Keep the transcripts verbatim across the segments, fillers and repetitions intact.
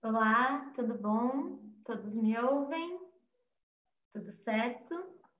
Olá, tudo bom? Todos me ouvem? Tudo certo?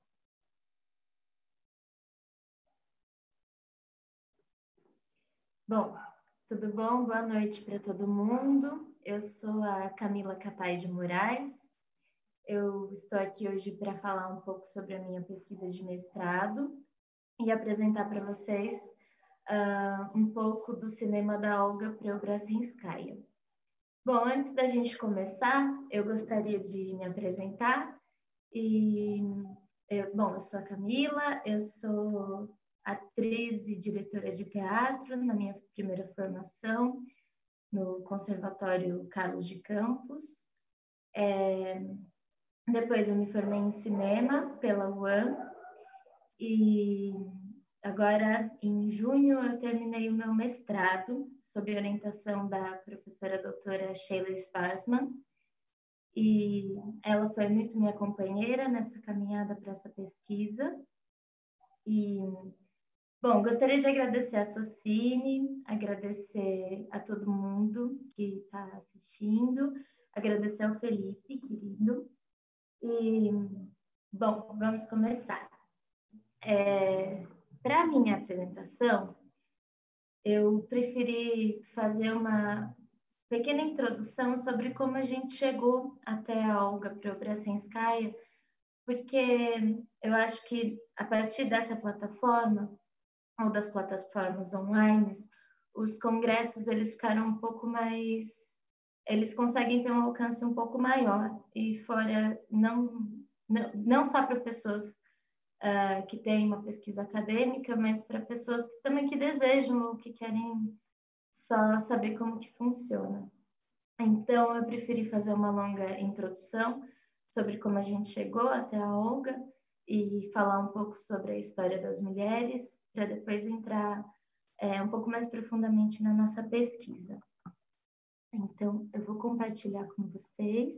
Bom, tudo bom? Boa noite para todo mundo. Eu sou a Camila Capay de Moraes. Eu estou aqui hoje para falar um pouco sobre a minha pesquisa de mestrado e apresentar para vocês uh, um pouco do cinema da Olga Preobrazhenskaya. Bom, antes da gente começar, eu gostaria de me apresentar. E, eu, bom, eu sou a Camila, eu sou atriz e diretora de teatro na minha primeira formação no Conservatório Carlos de Campos. É, depois eu me formei em cinema pela U A M e agora, em junho, eu terminei o meu mestrado sob orientação da professora doutora Sheila Sparsman. E ela foi muito minha companheira nessa caminhada para essa pesquisa. E, bom, gostaria de agradecer a Socine, agradecer a todo mundo que está assistindo, agradecer ao Felipe, querido. E, bom, vamos começar. É, para a minha apresentação, eu preferi fazer uma pequena introdução sobre como a gente chegou até a Olga Preobrazhenskaya, porque eu acho que a partir dessa plataforma, ou das plataformas online, os congressos eles ficaram um pouco mais, eles conseguem ter um alcance um pouco maior, e fora, não, não, não só para pessoas uh, que têm uma pesquisa acadêmica, mas para pessoas que, também que desejam ou que querem só saber como que funciona. Então, eu preferi fazer uma longa introdução sobre como a gente chegou até a Olga e falar um pouco sobre a história das mulheres, para depois entrar é, um pouco mais profundamente na nossa pesquisa. Então, eu vou compartilhar com vocês.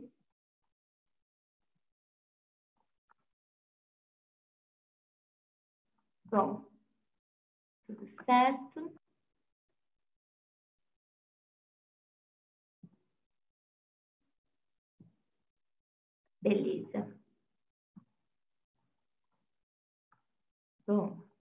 Bom, tudo certo? Beleza. Bom,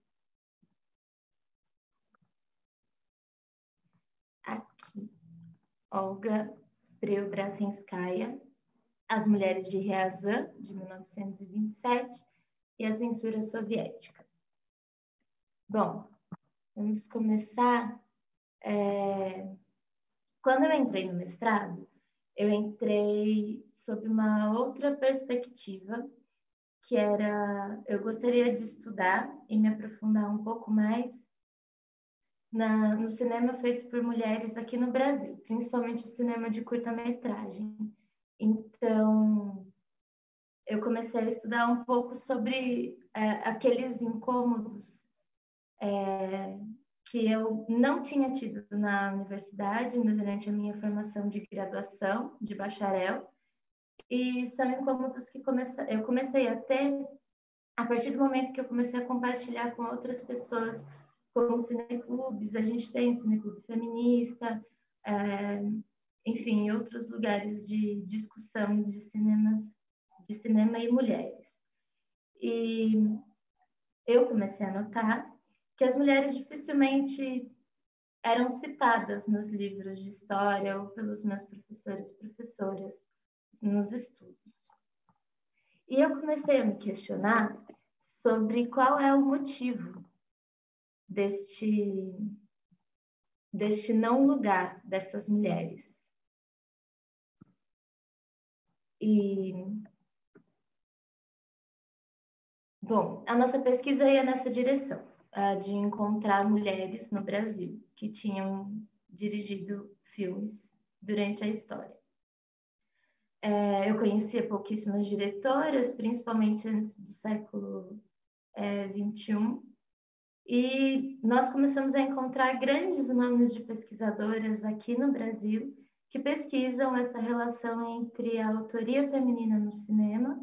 aqui, Olga Preobrazhenskaya, As Mulheres de Ryazan, de mil novecentos e vinte e sete, e a Censura Soviética. Bom, vamos começar. É... Quando eu entrei no mestrado, eu entrei sob uma outra perspectiva, que era, eu gostaria de estudar e me aprofundar um pouco mais na, no cinema feito por mulheres aqui no Brasil, principalmente o cinema de curta-metragem. Então, eu comecei a estudar um pouco sobre é, aqueles incômodos é, que eu não tinha tido na universidade durante a minha formação de graduação, de bacharel, e são incômodos que comece... eu comecei a ter a partir do momento que eu comecei a compartilhar com outras pessoas, como cineclubes, a gente tem o cineclube feminista, é, enfim, outros lugares de discussão de cinemas, de cinema e mulheres. E eu comecei a notar que as mulheres dificilmente eram citadas nos livros de história ou pelos meus professores e professoras nos estudos. E eu comecei a me questionar sobre qual é o motivo deste, deste não lugar dessas mulheres. E, bom, a nossa pesquisa ia nessa direção, a de encontrar mulheres no Brasil que tinham dirigido filmes durante a história. É, eu conhecia pouquíssimas diretoras, principalmente antes do século é, vinte e um, e nós começamos a encontrar grandes nomes de pesquisadoras aqui no Brasil que pesquisam essa relação entre a autoria feminina no cinema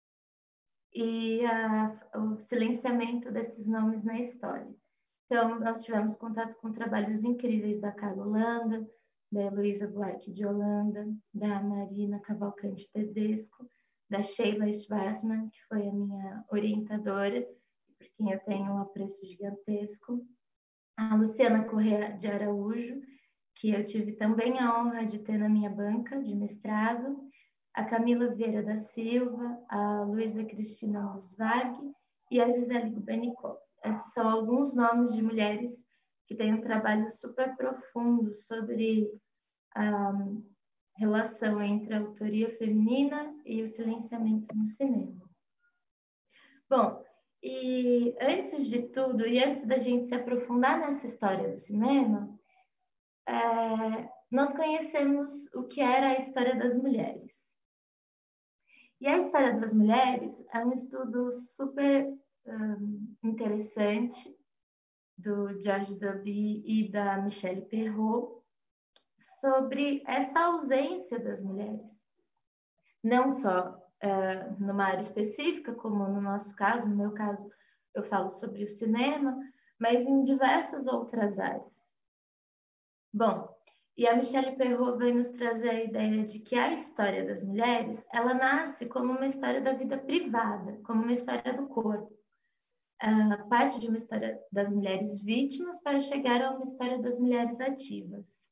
e a, o silenciamento desses nomes na história. Então, nós tivemos contato com trabalhos incríveis da Carla Holanda, da Heloísa Buarque de Holanda, da Marina Cavalcante Tedesco, da Sheila Schwarzman, que foi a minha orientadora, por quem eu tenho um apreço gigantesco, a Luciana Correa de Araújo, que eu tive também a honra de ter na minha banca de mestrado, a Camila Vieira da Silva, a Luísa Cristina Lusvag e a Gisele Gubernicov. Esses são alguns nomes de mulheres que têm um trabalho super profundo sobre a relação entre a autoria feminina e o silenciamento no cinema. Bom, e antes de tudo, e antes da gente se aprofundar nessa história do cinema, é, nós conhecemos o que era a história das mulheres. E a história das mulheres é um estudo super um, interessante do George Duby e da Michelle Perrault sobre essa ausência das mulheres. Não só uh, numa área específica, como no nosso caso, no meu caso, eu falo sobre o cinema, mas em diversas outras áreas. Bom, e a Michelle Perrault vai nos trazer a ideia de que a história das mulheres, ela nasce como uma história da vida privada, como uma história do corpo. Uh, parte de uma história das mulheres vítimas para chegar a uma história das mulheres ativas.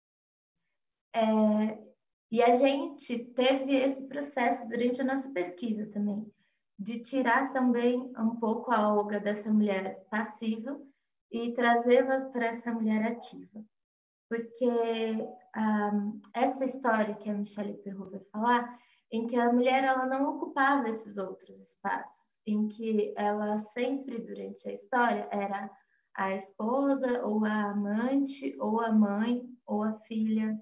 É, e a gente teve esse processo durante a nossa pesquisa também, de tirar também um pouco a Olga dessa mulher passiva e trazê-la para essa mulher ativa. Porque um, essa história que a Michelle Perrault vai falar, em que a mulher ela não ocupava esses outros espaços, em que ela sempre, durante a história, era a esposa, ou a amante, ou a mãe, ou a filha.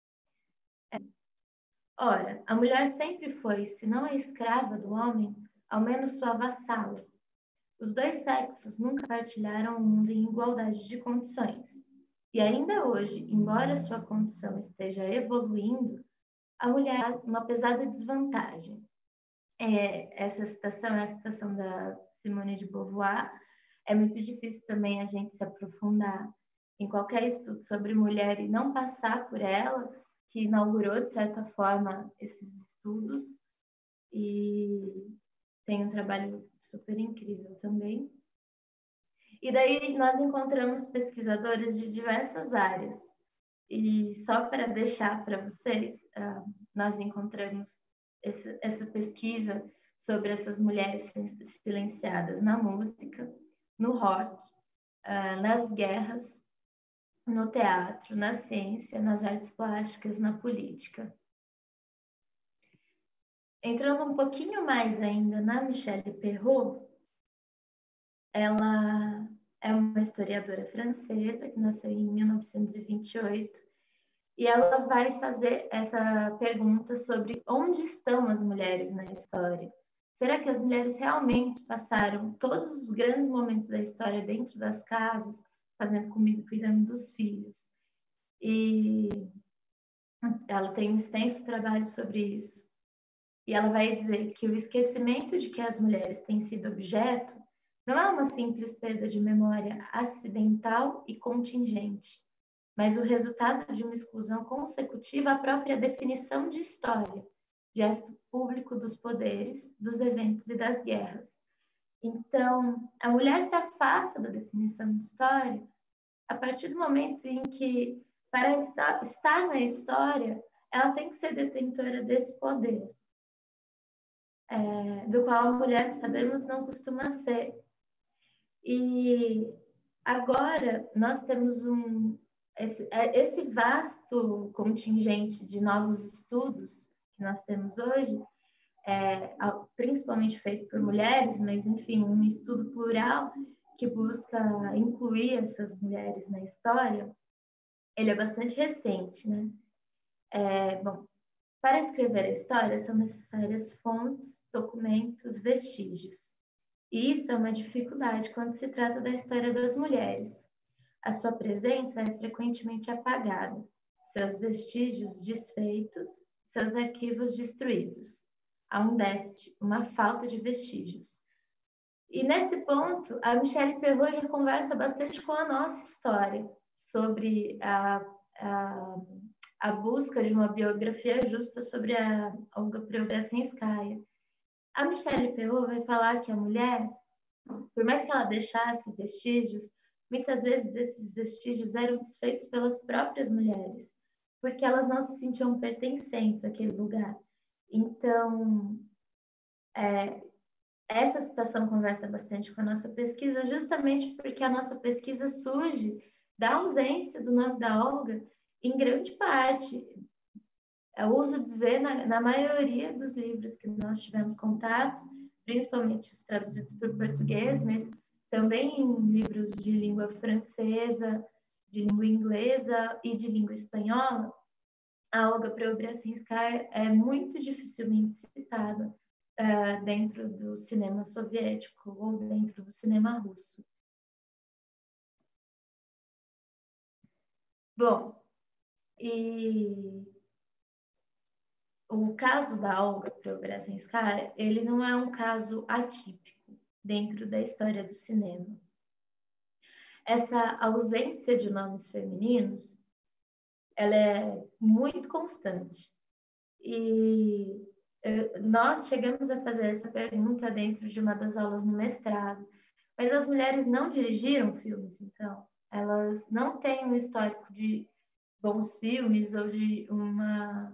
Ora, a mulher sempre foi, se não a escrava do homem, ao menos sua vassala. Os dois sexos nunca partilharam o mundo em igualdade de condições. E ainda hoje, embora sua condição esteja evoluindo, a mulher tem uma pesada desvantagem. É, essa citação é a citação da Simone de Beauvoir. É muito difícil também a gente se aprofundar em qualquer estudo sobre mulher e não passar por ela, que inaugurou, de certa forma, esses estudos. E tem um trabalho super incrível também. E daí nós encontramos pesquisadores de diversas áreas. E só para deixar para vocês, uh, nós encontramos esse, essa pesquisa sobre essas mulheres silenciadas na música, no rock, uh, nas guerras, no teatro, na ciência, nas artes plásticas, na política. Entrando um pouquinho mais ainda na Michelle Perrault, ela é uma historiadora francesa que nasceu em mil novecentos e vinte e oito e ela vai fazer essa pergunta sobre onde estão as mulheres na história. Será que as mulheres realmente passaram todos os grandes momentos da história dentro das casas, fazendo comida e cuidando dos filhos? E ela tem um extenso trabalho sobre isso. E ela vai dizer que o esquecimento de que as mulheres têm sido objeto não é uma simples perda de memória acidental e contingente, mas o resultado de uma exclusão consecutiva à própria definição de história, gesto público dos poderes, dos eventos e das guerras. Então, a mulher se afasta da definição de história a partir do momento em que, para estar, estar na história, ela tem que ser detentora desse poder, é, do qual a mulher, sabemos, não costuma ser. E agora nós temos um, esse, esse vasto contingente de novos estudos que nós temos hoje, é, principalmente feito por mulheres, mas enfim, um estudo plural que busca incluir essas mulheres na história, ele é bastante recente, né? É, bom, para escrever a história são necessárias fontes, documentos, vestígios. E isso é uma dificuldade quando se trata da história das mulheres. A sua presença é frequentemente apagada, seus vestígios desfeitos, seus arquivos destruídos. Há um déficit, uma falta de vestígios. E nesse ponto, a Michelle Perrault já conversa bastante com a nossa história, sobre a, a, a busca de uma biografia justa sobre a Olga Preobrazhenskaya. A Michelle Perrault vai falar que a mulher, por mais que ela deixasse vestígios, muitas vezes esses vestígios eram desfeitos pelas próprias mulheres, porque elas não se sentiam pertencentes àquele lugar. Então, é, essa citação conversa bastante com a nossa pesquisa, justamente porque a nossa pesquisa surge da ausência do nome da Olga, em grande parte. Eu uso dizer, na, na maioria dos livros que nós tivemos contato, principalmente os traduzidos para o português, mas também em livros de língua francesa, de língua inglesa e de língua espanhola, a Olga Preobrazhenskaya é muito dificilmente citada uh, dentro do cinema soviético ou dentro do cinema russo. Bom, e o caso da Olga Preobrazhenskaya, ele não é um caso atípico dentro da história do cinema. Essa ausência de nomes femininos, ela é muito constante. E nós chegamos a fazer essa pergunta dentro de uma das aulas no mestrado. Mas as mulheres não dirigiram filmes, então. Elas não têm um histórico de bons filmes ou de uma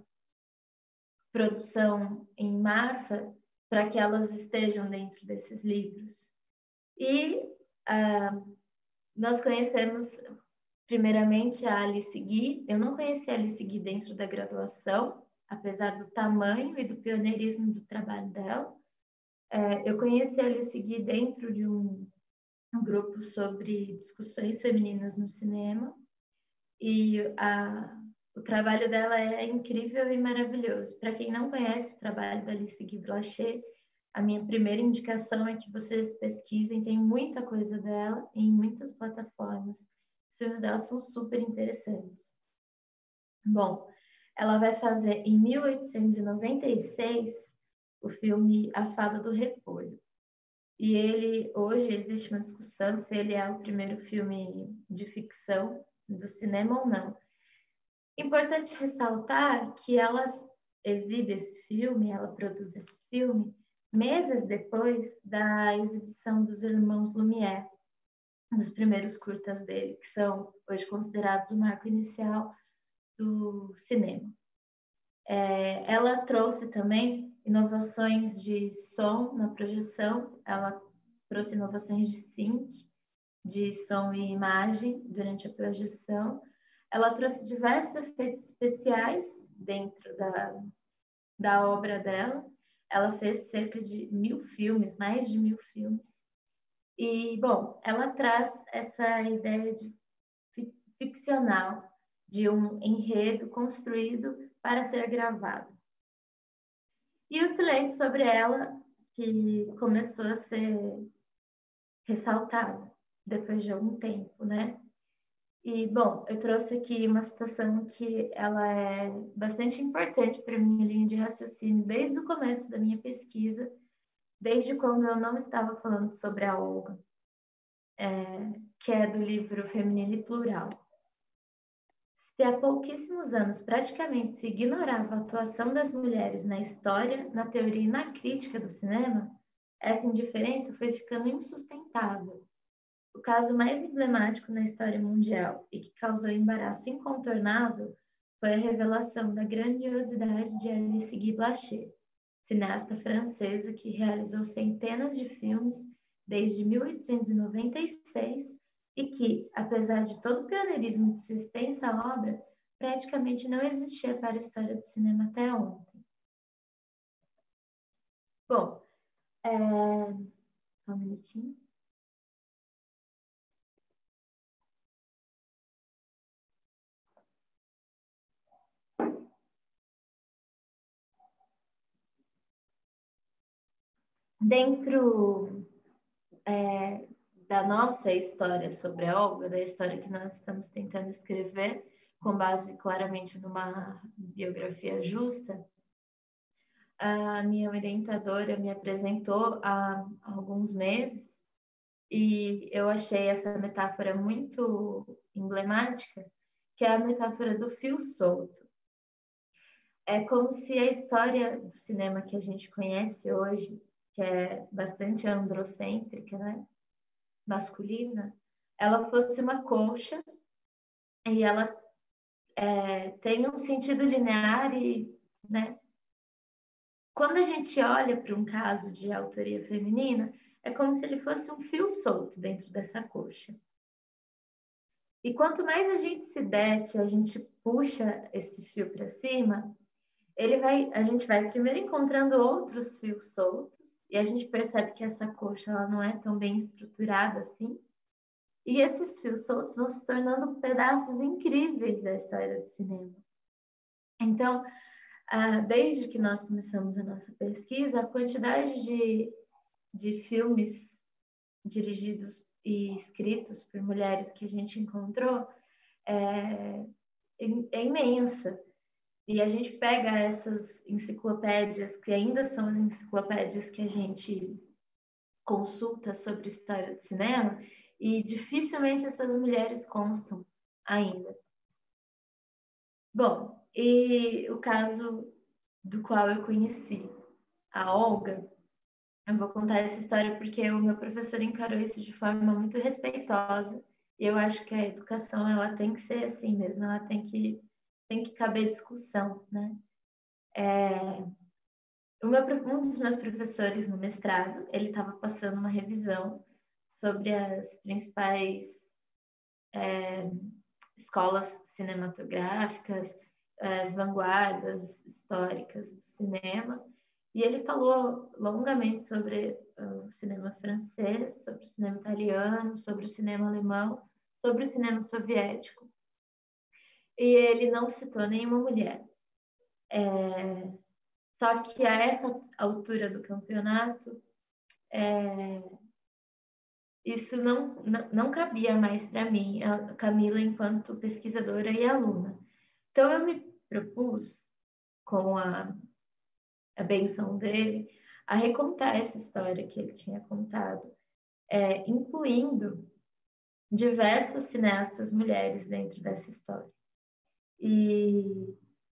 produção em massa para que elas estejam dentro desses livros. E ah, nós conhecemos primeiramente a Alice Guy. Eu não conheci a Alice Guy dentro da graduação, apesar do tamanho e do pioneirismo do trabalho dela. É, eu conheci a Alice Guy dentro de um, um grupo sobre discussões femininas no cinema, e a, o trabalho dela é incrível e maravilhoso. Para quem não conhece o trabalho da Alice Guy Blaché, a minha primeira indicação é que vocês pesquisem, tem muita coisa dela em muitas plataformas. Os filmes dela são super interessantes. Bom, ela vai fazer em mil oitocentos e noventa e seis o filme A Fada do Repolho. E ele, hoje existe uma discussão se ele é o primeiro filme de ficção do cinema ou não. Importante ressaltar que ela exibe esse filme, ela produz esse filme meses depois da exibição dos Irmãos Lumière, dos primeiros curtas dele, que são hoje considerados o marco inicial do cinema. É, ela trouxe também inovações de som na projeção, ela trouxe inovações de sync, de som e imagem durante a projeção. Ela trouxe diversos efeitos especiais dentro da, da obra dela. Ela fez cerca de mil filmes, mais de mil filmes. E, bom, ela traz essa ideia de ficcional, de um enredo construído para ser gravado. E o silêncio sobre ela, que começou a ser ressaltado depois de algum tempo, né? E, bom, eu trouxe aqui uma citação que ela é bastante importante para a minha linha de raciocínio desde o começo da minha pesquisa, desde quando eu não estava falando sobre a Olga, é, que é do livro Feminino e Plural. Se há pouquíssimos anos praticamente se ignorava a atuação das mulheres na história, na teoria e na crítica do cinema, essa indiferença foi ficando insustentável. O caso mais emblemático na história mundial e que causou embaraço incontornável foi a revelação da grandiosidade de Alice Guy Blaché, cineasta francesa que realizou centenas de filmes desde mil oitocentos e noventa e seis e que, apesar de todo o pioneirismo de sua extensa obra, praticamente não existia para a história do cinema até ontem. Bom, é... só um minutinho. Dentro é, da nossa história sobre a Olga, da história que nós estamos tentando escrever, com base claramente numa biografia justa, a minha orientadora me apresentou há alguns meses e eu achei essa metáfora muito emblemática, que é a metáfora do fio solto. É como se a história do cinema que a gente conhece hoje, que é bastante androcêntrica, né? Masculina, ela fosse uma colcha e ela é, tem um sentido linear e, né? Quando a gente olha para um caso de autoria feminina, é como se ele fosse um fio solto dentro dessa colcha. E quanto mais a gente se dete, a gente puxa esse fio para cima, ele vai, a gente vai primeiro encontrando outros fios soltos e a gente percebe que essa coxa ela não é tão bem estruturada assim. E esses fios soltos vão se tornando pedaços incríveis da história do cinema. Então, desde que nós começamos a nossa pesquisa, a quantidade de, de filmes dirigidos e escritos por mulheres que a gente encontrou é, é imensa. E a gente pega essas enciclopédias, que ainda são as enciclopédias que a gente consulta sobre história do cinema, e dificilmente essas mulheres constam ainda. Bom, e o caso do qual eu conheci a Olga, eu vou contar essa história porque o meu professor encarou isso de forma muito respeitosa, e eu acho que a educação ela tem que ser assim mesmo, ela tem que, tem que caber discussão, né? É, o meu, um dos meus professores no mestrado, ele estava passando uma revisão sobre as principais é, escolas cinematográficas, as vanguardas históricas do cinema, e ele falou longamente sobre o cinema francês, sobre o cinema italiano, sobre o cinema alemão, sobre o cinema soviético. E ele não citou nenhuma mulher. É, só que a essa altura do campeonato, é, isso não, não, não cabia mais para mim, a Camila, enquanto pesquisadora e aluna. Então, eu me propus, com a, a benção dele, a recontar essa história que ele tinha contado, é, incluindo diversas cineastas mulheres dentro dessa história. E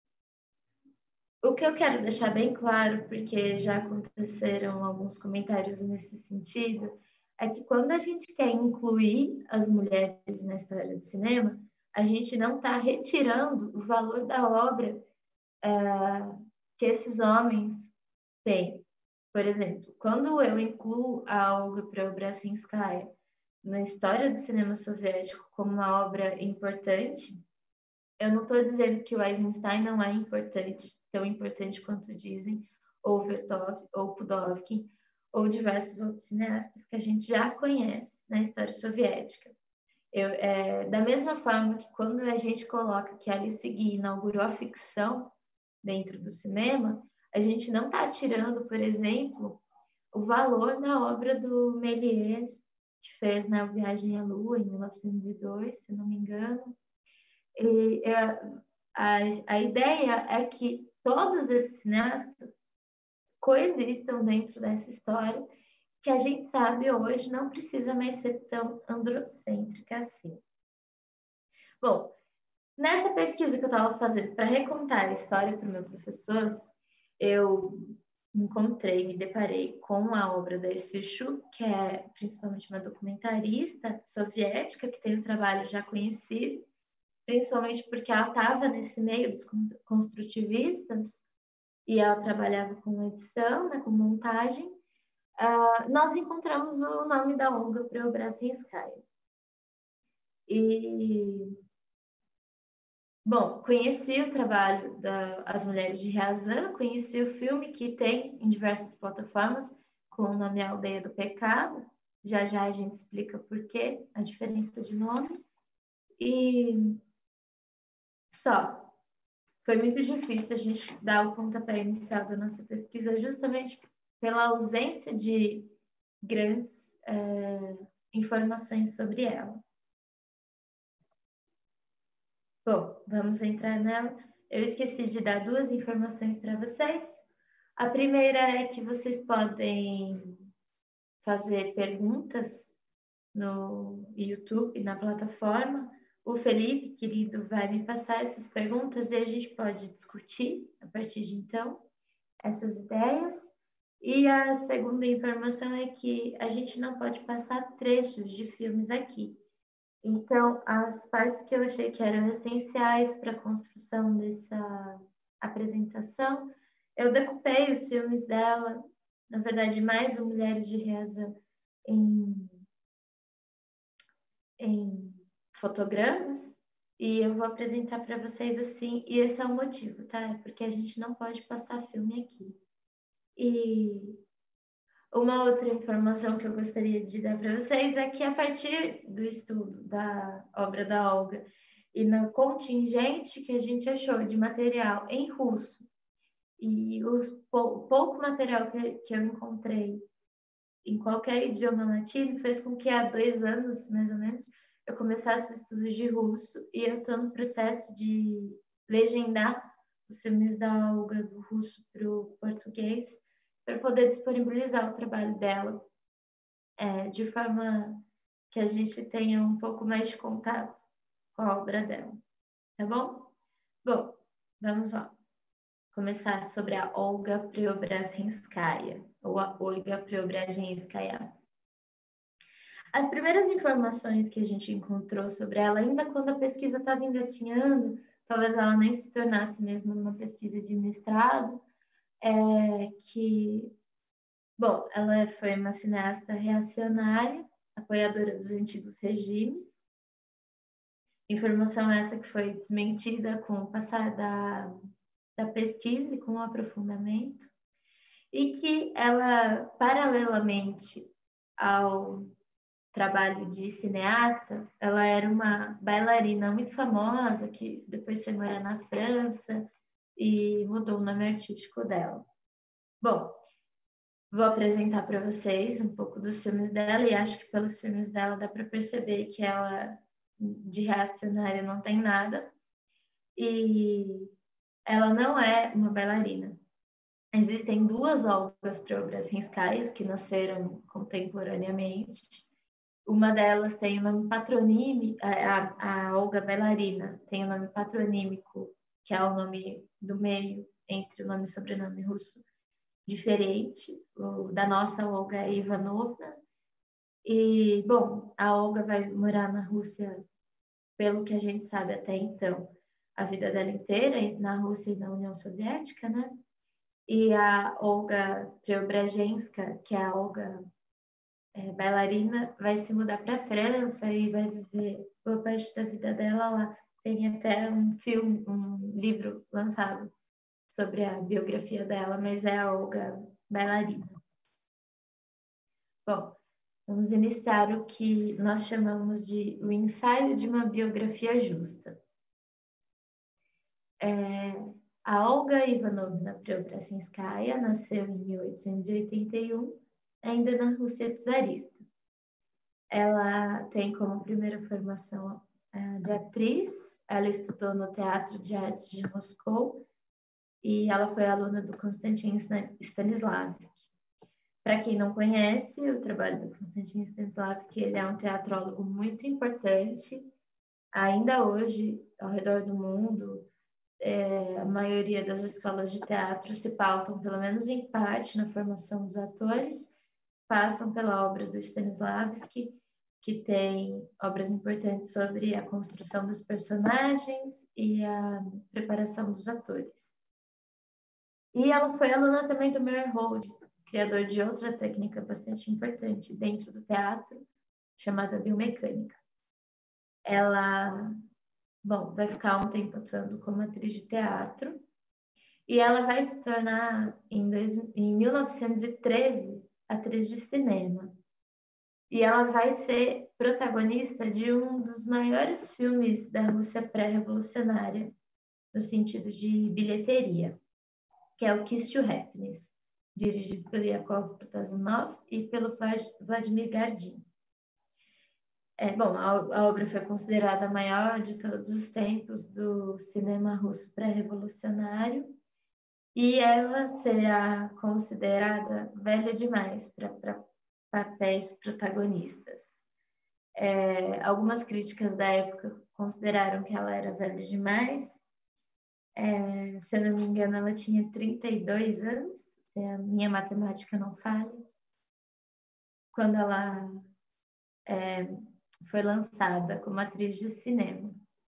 o que eu quero deixar bem claro, porque já aconteceram alguns comentários nesse sentido, é que quando a gente quer incluir as mulheres na história do cinema, a gente não está retirando o valor da obra é, que esses homens têm. Por exemplo, quando eu incluo a Olga Preobrazhenskaya na história do cinema soviético como uma obra importante, eu não estou dizendo que o Eisenstein não é importante, tão importante quanto dizem, ou Vertov, ou Pudovkin, ou diversos outros cineastas que a gente já conhece na história soviética. Eu, é, da mesma forma que quando a gente coloca que Alice Guy inaugurou a ficção dentro do cinema, a gente não está tirando, por exemplo, o valor da obra do Méliès, que fez na Viagem à Lua, em mil novecentos e dois, se não me engano. E, a, a ideia é que todos esses cineastas coexistam dentro dessa história, que a gente sabe hoje não precisa mais ser tão androcêntrica assim. Bom, nessa pesquisa que eu estava fazendo para recontar a história para o meu professor, eu encontrei, me deparei com a obra da Sfirchuk, que é principalmente uma documentarista soviética, que tem um trabalho já conhecido, principalmente porque ela estava nesse meio dos construtivistas e ela trabalhava com edição, né, com montagem. Uh, nós encontramos o nome da Olga Preobrazhenskaya. E, bom, conheci o trabalho das Mulheres de Riazan, conheci o filme que tem em diversas plataformas com o nome A Aldeia do Pecado. Já já a gente explica por quê, a diferença de nome. E só. Foi muito difícil a gente dar o pontapé inicial da nossa pesquisa justamente pela ausência de grandes é, informações sobre ela. Bom, vamos entrar nela. Eu esqueci de dar duas informações para vocês. A primeira é que vocês podem fazer perguntas no YouTube, na plataforma. o Felipe, querido, vai me passar essas perguntas e a gente pode discutir, a partir de então, essas ideias. E a segunda informação é que a gente não pode passar trechos de filmes aqui. Então, as partes que eu achei que eram essenciais para a construção dessa apresentação, eu decupei os filmes dela, na verdade, mais o Mulheres de Reza em, em fotogramas, e eu vou apresentar para vocês assim, e esse é o motivo, tá? É porque a gente não pode passar filme aqui. E uma outra informação que eu gostaria de dar para vocês é que, a partir do estudo da obra da Olga e na contingente que a gente achou de material em russo, e o pouco material que, que eu encontrei em qualquer idioma latino, fez com que há dois anos, mais ou menos, eu começasse o estudo de russo, e eu estou no processo de legendar os filmes da Olga do russo para o português, para poder disponibilizar o trabalho dela, é, de forma que a gente tenha um pouco mais de contato com a obra dela, tá bom? Bom, vamos lá. Começar sobre a Olga Preobrazhenskaya, ou a Olga Preobrazhenskaya. As primeiras informações que a gente encontrou sobre ela, ainda quando a pesquisa estava engatinhando, talvez ela nem se tornasse mesmo uma pesquisa de mestrado, é que, bom, ela foi uma cineasta reacionária, apoiadora dos antigos regimes. Informação essa que foi desmentida com o passar da, da pesquisa e com o aprofundamento, e que ela, paralelamente ao trabalho de cineasta, ela era uma bailarina muito famosa, que depois foi morar na França e mudou o nome artístico dela. Bom, vou apresentar para vocês um pouco dos filmes dela, e acho que pelos filmes dela dá para perceber que ela, de reacionária, não tem nada, e ela não é uma bailarina. Existem duas Olgas Preobrazhenskayas que nasceram contemporaneamente. Uma delas tem o nome patronímico, a, a Olga bailarina tem o nome patronímico, que é o nome do meio entre o nome e sobrenome russo, diferente, o da nossa Olga Ivanovna. E, bom, a Olga vai morar na Rússia, pelo que a gente sabe até então, a vida dela inteira, na Rússia e na União Soviética, né? E a Olga Preobrazhenska, que é a Olga é, bailarina, vai se mudar para a França e vai viver boa parte da vida dela lá. Tem até um filme, um livro lançado sobre a biografia dela, mas é a Olga bailarina. Bom, vamos iniciar o que nós chamamos de o ensaio de uma biografia justa. É, a Olga Ivanovna Preobrazhenskaya nasceu em mil oitocentos e oitenta e um, ainda na Rússia czarista. Ela tem como primeira formação uh, de atriz, ela estudou no Teatro de Artes de Moscou e ela foi aluna do Konstantin Stanislavski. Para quem não conhece o trabalho do Konstantin Stanislavski, ele é um teatrólogo muito importante. Ainda hoje, ao redor do mundo, é, a maioria das escolas de teatro se pautam, pelo menos em parte, na formação dos atores, passam pela obra do Stanislavski, que tem obras importantes sobre a construção dos personagens e a preparação dos atores. E ela foi aluna também do Meyerhold, criador de outra técnica bastante importante dentro do teatro, chamada biomecânica. Ela, bom, vai ficar um tempo atuando como atriz de teatro, e ela vai se tornar, em, dois, em mil novecentos e treze, atriz de cinema. E ela vai ser protagonista de um dos maiores filmes da Rússia pré-revolucionária, no sentido de bilheteria, que é o Kiss to Happiness, dirigido pelo Yakov Protazanov e pelo Vladimir Gardin. É, bom, a, a obra foi considerada a maior de todos os tempos do cinema russo pré-revolucionário, e ela será considerada velha demais para papéis protagonistas. É, algumas críticas da época consideraram que ela era velha demais. É, se eu não me engano, ela tinha trinta e dois anos, se a minha matemática não falha, quando ela é, foi lançada como atriz de cinema.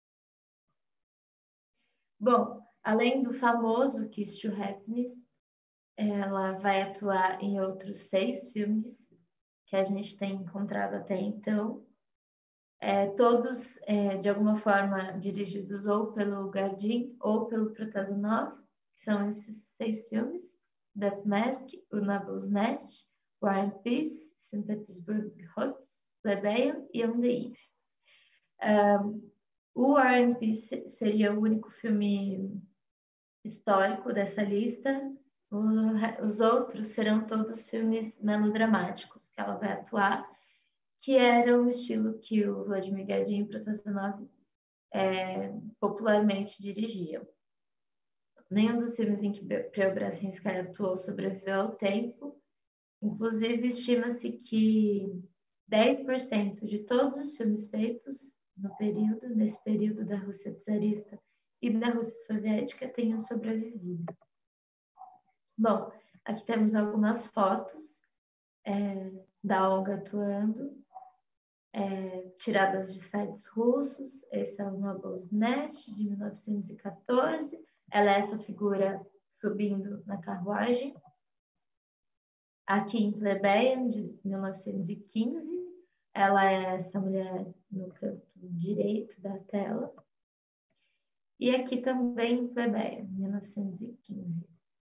Bom, além do famoso Kiss to Happiness, ela vai atuar em outros seis filmes que a gente tem encontrado até então, é, todos é, de alguma forma dirigidos ou pelo Gardin ou pelo Protazanov, que são esses seis filmes: Death Mask, O Nablu's Nest, War and Peace, Saint Petersburg Hots, Plebeian e On the Eve. Um, o War and Peace seria o único filme histórico dessa lista. O, os outros serão todos filmes melodramáticos que ela vai atuar, que era o estilo que o Vladimir Gardin e o Protazanov é, popularmente dirigiam. Nenhum dos filmes em que Preobrazhensky atuou sobreviveu ao tempo. Inclusive, estima-se que dez por cento de todos os filmes feitos no período, nesse período da Rússia czarista e da Rússia soviética tenham sobrevivido. Bom, aqui temos algumas fotos é, da Olga atuando, é, tiradas de sites russos. Esse é o Nobel's Nest, de mil novecentos e quatorze. Ela é essa figura subindo na carruagem. Aqui em Plebeian, de mil novecentos e quinze. Ela é essa mulher no canto direito da tela. E aqui também em Plebeian, mil novecentos e quinze.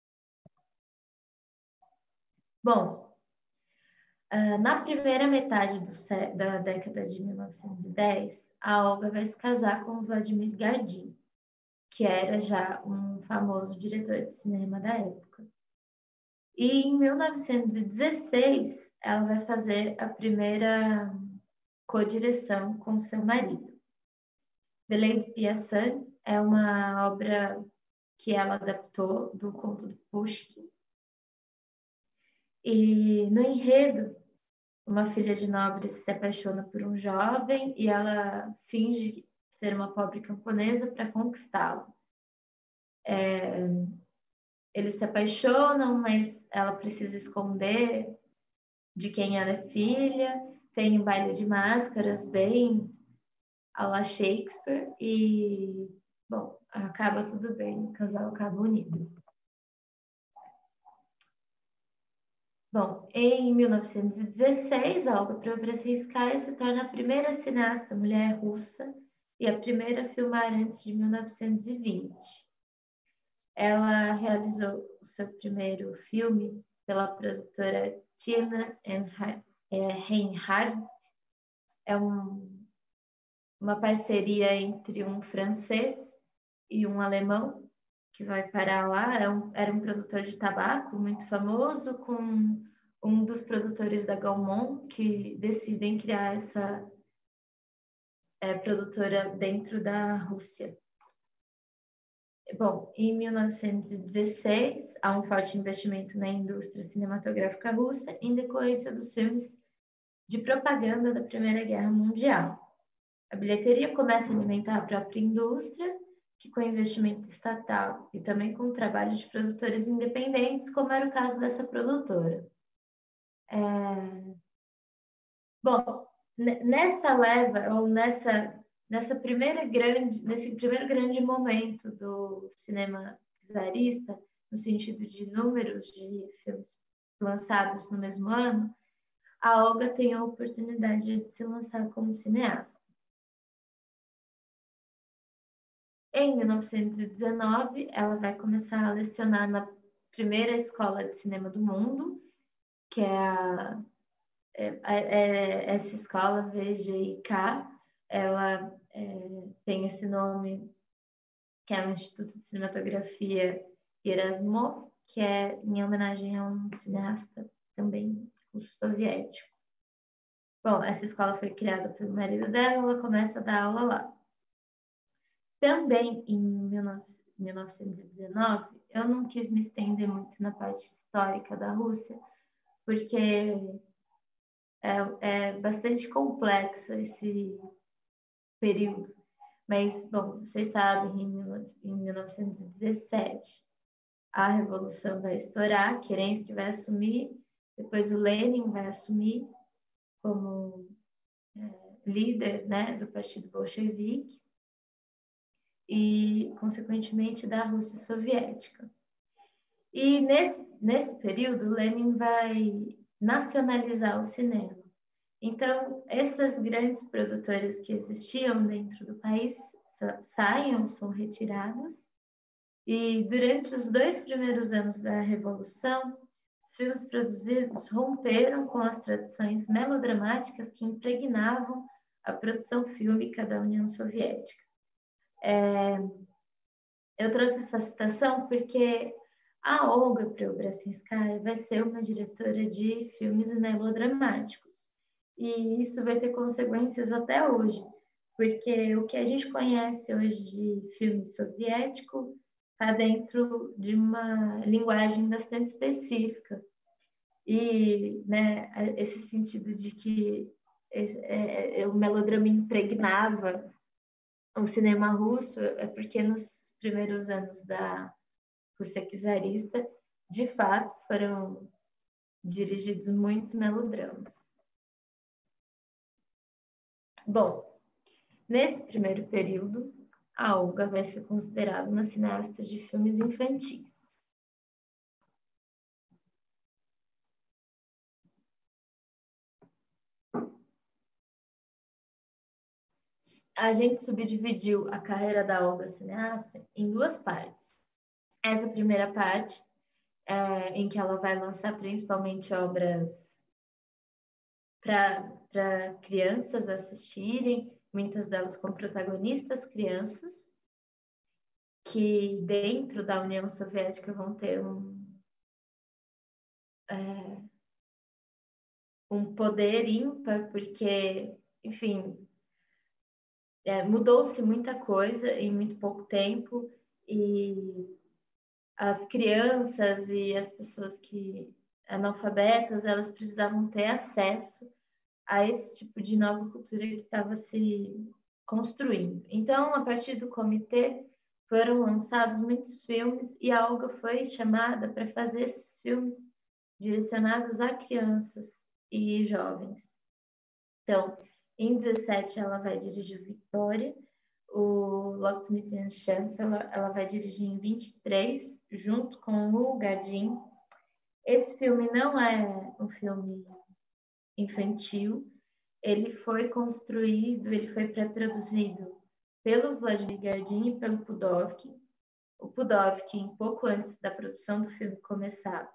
Bom, na primeira metade do, da década de mil novecentos e dez, a Olga vai se casar com Vladimir Gardin, que era já um famoso diretor de cinema da época. E em mil novecentos e dezesseis, ela vai fazer a primeira co-direção com seu marido. The Lady Piaçan é uma obra que ela adaptou do conto do Pushkin. E no enredo, uma filha de nobre se apaixona por um jovem e ela finge ser uma pobre camponesa para conquistá-lo. É, eles se apaixonam, mas ela precisa esconder de quem ela é filha. Tem um baile de máscaras bem à la Shakespeare e, bom, acaba tudo bem, o casal acaba unido. Bom, em mil novecentos e dezesseis, a Olga Preobrazhensky se torna a primeira cineasta mulher russa e a primeira a filmar antes de mil novecentos e vinte. Ela realizou o seu primeiro filme pela produtora Tina Reinhardt. É um, uma parceria entre um francês e um alemão que vai parar lá. É um, era um produtor de tabaco muito famoso, com um dos produtores da Gaumont, que decidem criar essa é, produtora dentro da Rússia. Bom, em mil novecentos e dezesseis, há um forte investimento na indústria cinematográfica russa em decorrência dos filmes de propaganda da Primeira Guerra Mundial. A bilheteria começa a alimentar a própria indústria, que com investimento estatal e também com o trabalho de produtores independentes, como era o caso dessa produtora. É... Bom, nessa leva, ou nessa, nessa primeira grande, nesse primeiro grande momento do cinema czarista, no sentido de números de filmes lançados no mesmo ano, a Olga tem a oportunidade de se lançar como cineasta. Em mil novecentos e dezenove, ela vai começar a lecionar na primeira escola de cinema do mundo, que é, a, é, é essa escola V G I K. Ela é, tem esse nome, que é o Instituto de Cinematografia Erasmov, que é em homenagem a um cineasta também russo-soviético. Bom, essa escola foi criada pelo marido dela, ela começa a dar aula lá. Também em mil novecentos e dezenove, eu não quis me estender muito na parte histórica da Rússia, porque é, é bastante complexo esse período. Mas, bom, vocês sabem, em mil novecentos e dezessete, a Revolução vai estourar, Kerensky vai assumir, depois o Lenin vai assumir como é, líder, né, do Partido Bolchevique e, consequentemente, da Rússia Soviética. E nesse, nesse período, Lenin vai nacionalizar o cinema. Então, essas grandes produtoras que existiam dentro do país saem ou são retiradas. E durante os dois primeiros anos da Revolução, os filmes produzidos romperam com as tradições melodramáticas que impregnavam a produção fílmica da União Soviética. É, eu trouxe essa citação porque a Olga Preobrazhenskaya vai ser uma diretora de filmes melodramáticos. E isso vai ter consequências até hoje, porque o que a gente conhece hoje de filme soviético está dentro de uma linguagem bastante específica. E, né, esse sentido de que é, é, o melodrama impregnava o cinema russo é porque nos primeiros anos da Rússia czarista, de fato, foram dirigidos muitos melodramas. Bom, nesse primeiro período, a Olga vai ser considerada uma cineasta de filmes infantis. A gente subdividiu a carreira da Olga cineasta em duas partes. Essa primeira parte, é, em que ela vai lançar principalmente obras para crianças assistirem, muitas delas com protagonistas crianças, que dentro da União Soviética vão ter um, é, um poder ímpar, porque, enfim, é, mudou-se muita coisa em muito pouco tempo, e as crianças e as pessoas que analfabetas, elas precisavam ter acesso a esse tipo de nova cultura que estava se construindo. Então, a partir do comitê, foram lançados muitos filmes e a Olga foi chamada para fazer esses filmes direcionados a crianças e jovens. Então, em dezessete, ela vai dirigir Victoria, o Locksmith and Chancellor, ela vai dirigir em vinte e três, junto com o Gardin. Esse filme não é um filme infantil, ele foi construído, ele foi pré-produzido pelo Vladimir Gardin e pelo Pudovkin. O Pudovkin, pouco antes da produção do filme começar,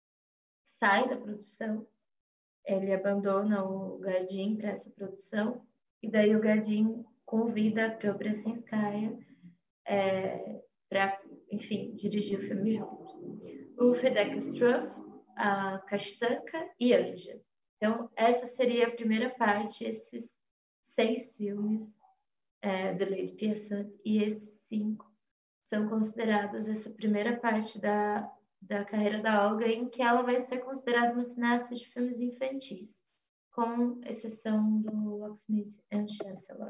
sai da produção, ele abandona o Gardin para essa produção, e daí o Gardin convida a Preobrazhenskaya é, para, enfim, dirigir o filme junto. O Fedek Struff, a Kashtanka e Anja. Então, essa seria a primeira parte, esses seis filmes é, do Lady Pearson, e esses cinco são considerados essa primeira parte da, da carreira da Olga, em que ela vai ser considerada uma cineasta de filmes infantis, com exceção do Locksmith and Chancellor.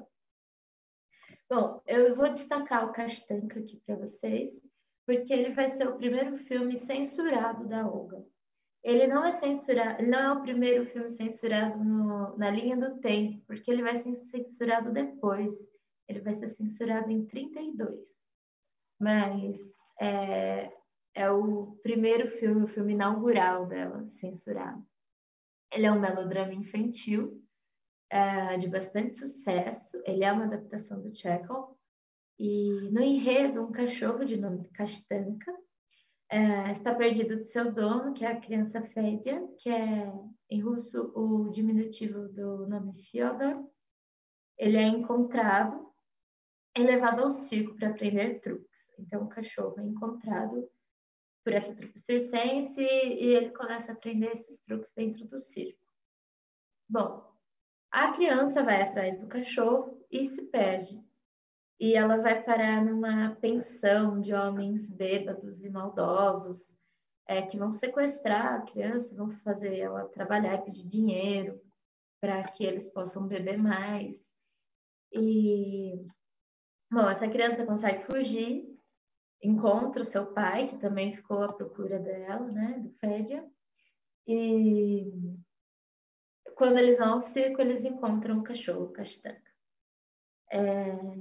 Bom, eu vou destacar o Kashtanka aqui para vocês, porque ele vai ser o primeiro filme censurado da Olga. Ele não é censurado, ele não é o primeiro filme censurado no, na linha do tempo, porque ele vai ser censurado depois. Ele vai ser censurado em trinta e dois. Mas é, é o primeiro filme, o filme inaugural dela, censurado. Ele é um melodrama infantil, é, de bastante sucesso. Ele é uma adaptação do Chekhov. E no enredo, um cachorro de nome Kashtanka é, está perdido do seu dono, que é a criança Fedya, que é em russo o diminutivo do nome Fyodor. Ele é encontrado e levado ao circo para aprender truques. Então, o cachorro é encontrado por essa trupe circense e ele começa a aprender esses truques dentro do circo. Bom, a criança vai atrás do cachorro e se perde. E ela vai parar numa pensão de homens bêbados e maldosos, é, que vão sequestrar a criança, vão fazer ela trabalhar e pedir dinheiro. para que eles possam beber mais. E, bom, essa criança consegue fugir, encontra o seu pai, que também ficou à procura dela, né, do Fédia. E quando eles vão ao circo, eles encontram o cachorro, o Castanca. É,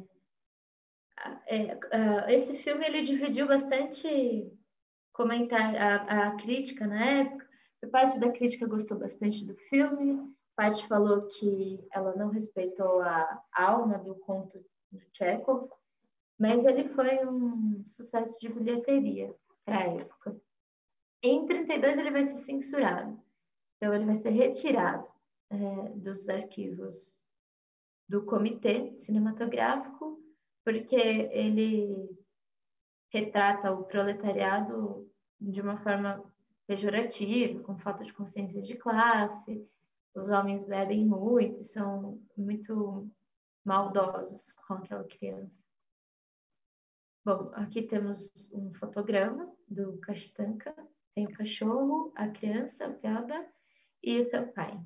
é, esse filme ele dividiu bastante comentário, a, a crítica na época. Parte da crítica gostou bastante do filme, parte falou que ela não respeitou a alma do conto do Chekhov, mas ele foi um sucesso de bilheteria para a época. Em trinta e dois ele vai ser censurado, então ele vai ser retirado é, dos arquivos do Comitê Cinematográfico, porque ele retrata o proletariado de uma forma pejorativa, com falta de consciência de classe. Os homens bebem muito, são muito maldosos com aquela criança. Bom, aqui temos um fotograma do Castanca. Tem o cachorro, a criança, a Velda, e o seu pai.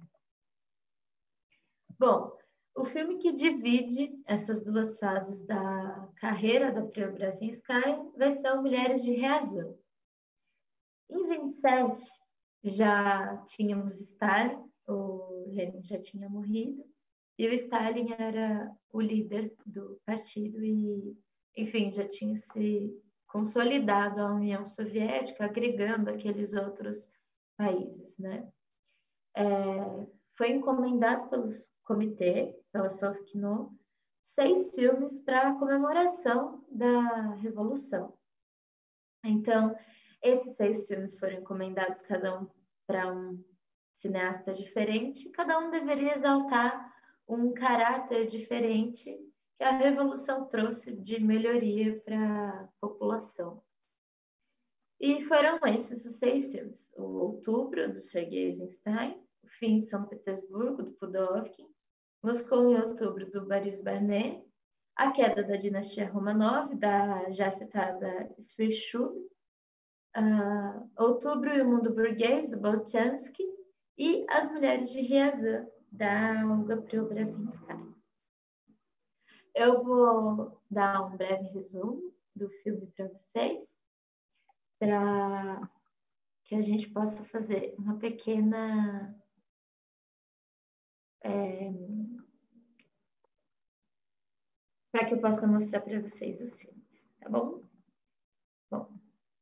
Bom, o filme que divide essas duas fases da carreira da Preobrazhenskaya vai ser o Mulheres de Reação. Em vinte e sete, já tínhamos Stalin, o Lenin já tinha morrido, e o Stalin era o líder do partido e, enfim, já tinha se consolidado a União Soviética, agregando aqueles outros países, né? É, foi encomendado pelo comitê, pela Sovkino, seis filmes para a comemoração da Revolução. Então, esses seis filmes foram encomendados, cada um para um cineasta diferente, cada um deveria exaltar um caráter diferente que a Revolução trouxe de melhoria para a população. E foram esses os seis filmes: o Outubro, do Sergei Eisenstein, O Fim de São Petersburgo, do Pudovkin, Moscou em Outubro, do Boris Barnet, A Queda da Dinastia Romanov, da já citada Svirchuk, uh, Outubro e o Mundo Burguês, do Boltiansky, e As Mulheres de Riazan, da Olga Preobrazhenskaya. Eu vou dar um breve resumo do filme para vocês, para que a gente possa fazer uma pequena é, para que eu possa mostrar para vocês os filmes, tá bom? Bom,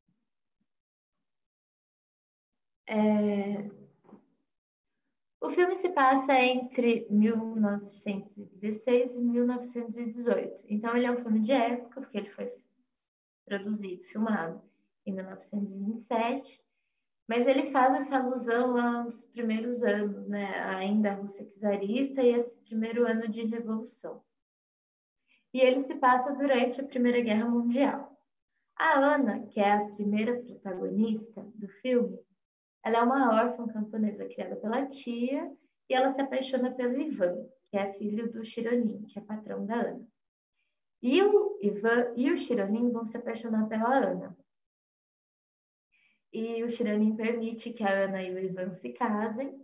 é, o filme se passa entre mil novecentos e dezesseis e mil novecentos e dezoito. Então, ele é um filme de época, porque ele foi produzido, filmado em mil novecentos e vinte e sete, mas ele faz essa alusão aos primeiros anos, né? Ainda a Rússia czarista e esse primeiro ano de revolução. E ele se passa durante a Primeira Guerra Mundial. A Ana, que é a primeira protagonista do filme, ela é uma órfã camponesa criada pela tia e ela se apaixona pelo Ivan, que é filho do Chironin, que é patrão da Ana. E o Ivan e o Chironin vão se apaixonar pela Ana. E o Chironin permite que a Ana e o Ivan se casem.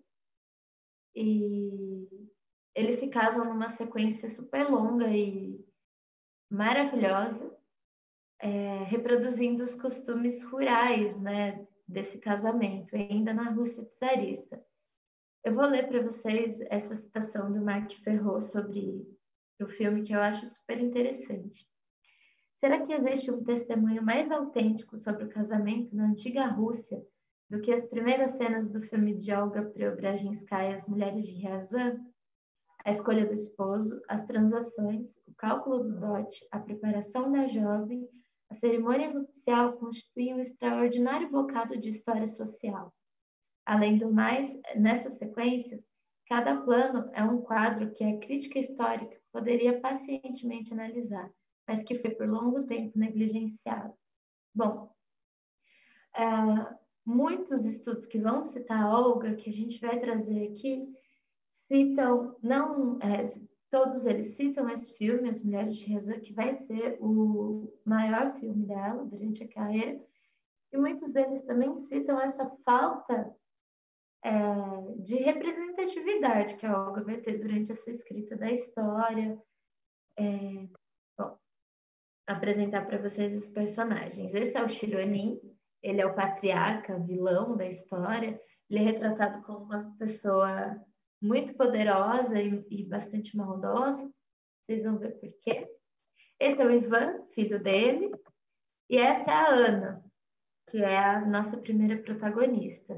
E eles se casam numa sequência super longa e maravilhosa, é, reproduzindo os costumes rurais, né, desse casamento, ainda na Rússia czarista. Eu vou ler para vocês essa citação do Marc Ferrot sobre o filme, que eu acho super interessante. Será que existe um testemunho mais autêntico sobre o casamento na antiga Rússia do que as primeiras cenas do filme de Olga Preobrazhenskaya, As Mulheres de Riazan? A escolha do esposo, as transações, o cálculo do dote, a preparação da jovem, a cerimônia nupcial constituem um extraordinário bocado de história social. Além do mais, nessas sequências, cada plano é um quadro que a crítica histórica poderia pacientemente analisar, mas que foi por longo tempo negligenciado. Bom, uh, muitos estudos que vão citar a Olga, que a gente vai trazer aqui, citam, não, é, todos eles citam esse filme, As Mulheres de Riazan, que vai ser o maior filme dela durante a carreira, e muitos deles também citam essa falta é, de representatividade que a Olga vai ter durante essa escrita da história. É, bom, apresentar para vocês os personagens. Esse é o Chironim, ele é o patriarca, vilão da história. Ele é retratado como uma pessoa muito poderosa e, e bastante maldosa. Vocês vão ver por quê. Esse é o Ivan, filho dele. E essa é a Ana, que é a nossa primeira protagonista.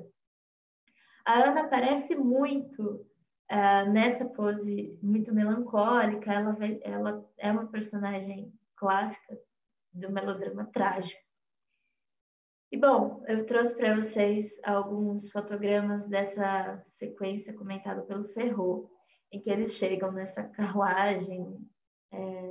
A Ana aparece muito uh, nessa pose muito melancólica. Ela, vai, ela é uma personagem clássica do melodrama trágico. E, bom, eu trouxe para vocês alguns fotogramas dessa sequência comentada pelo Ferrot, em que eles chegam nessa carruagem é,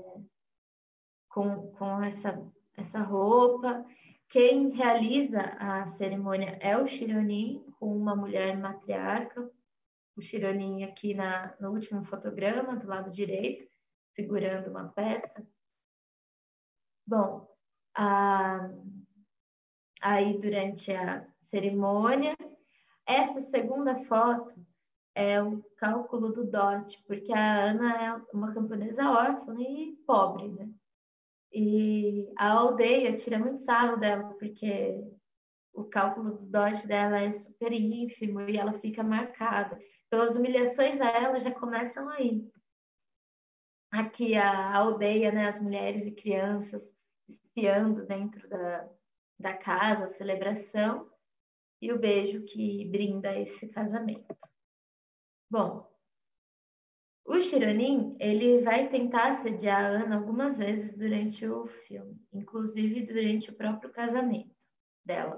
com, com essa, essa roupa. Quem realiza a cerimônia é o Chironim, com uma mulher matriarca. O Chironim aqui na, no último fotograma, do lado direito, segurando uma peça. Bom, a... aí durante a cerimônia. Essa segunda foto é o cálculo do dote, porque a Ana é uma camponesa órfã e pobre, né? E a aldeia tira muito sarro dela, porque o cálculo do dote dela é super ínfimo e ela fica marcada. Então, as humilhações a ela já começam aí. Aqui a aldeia, né, as mulheres e crianças espiando dentro da, da casa, a celebração, e o beijo que brinda esse casamento. Bom, o Chironim, ele vai tentar assediar a Ana algumas vezes durante o filme, inclusive durante o próprio casamento dela.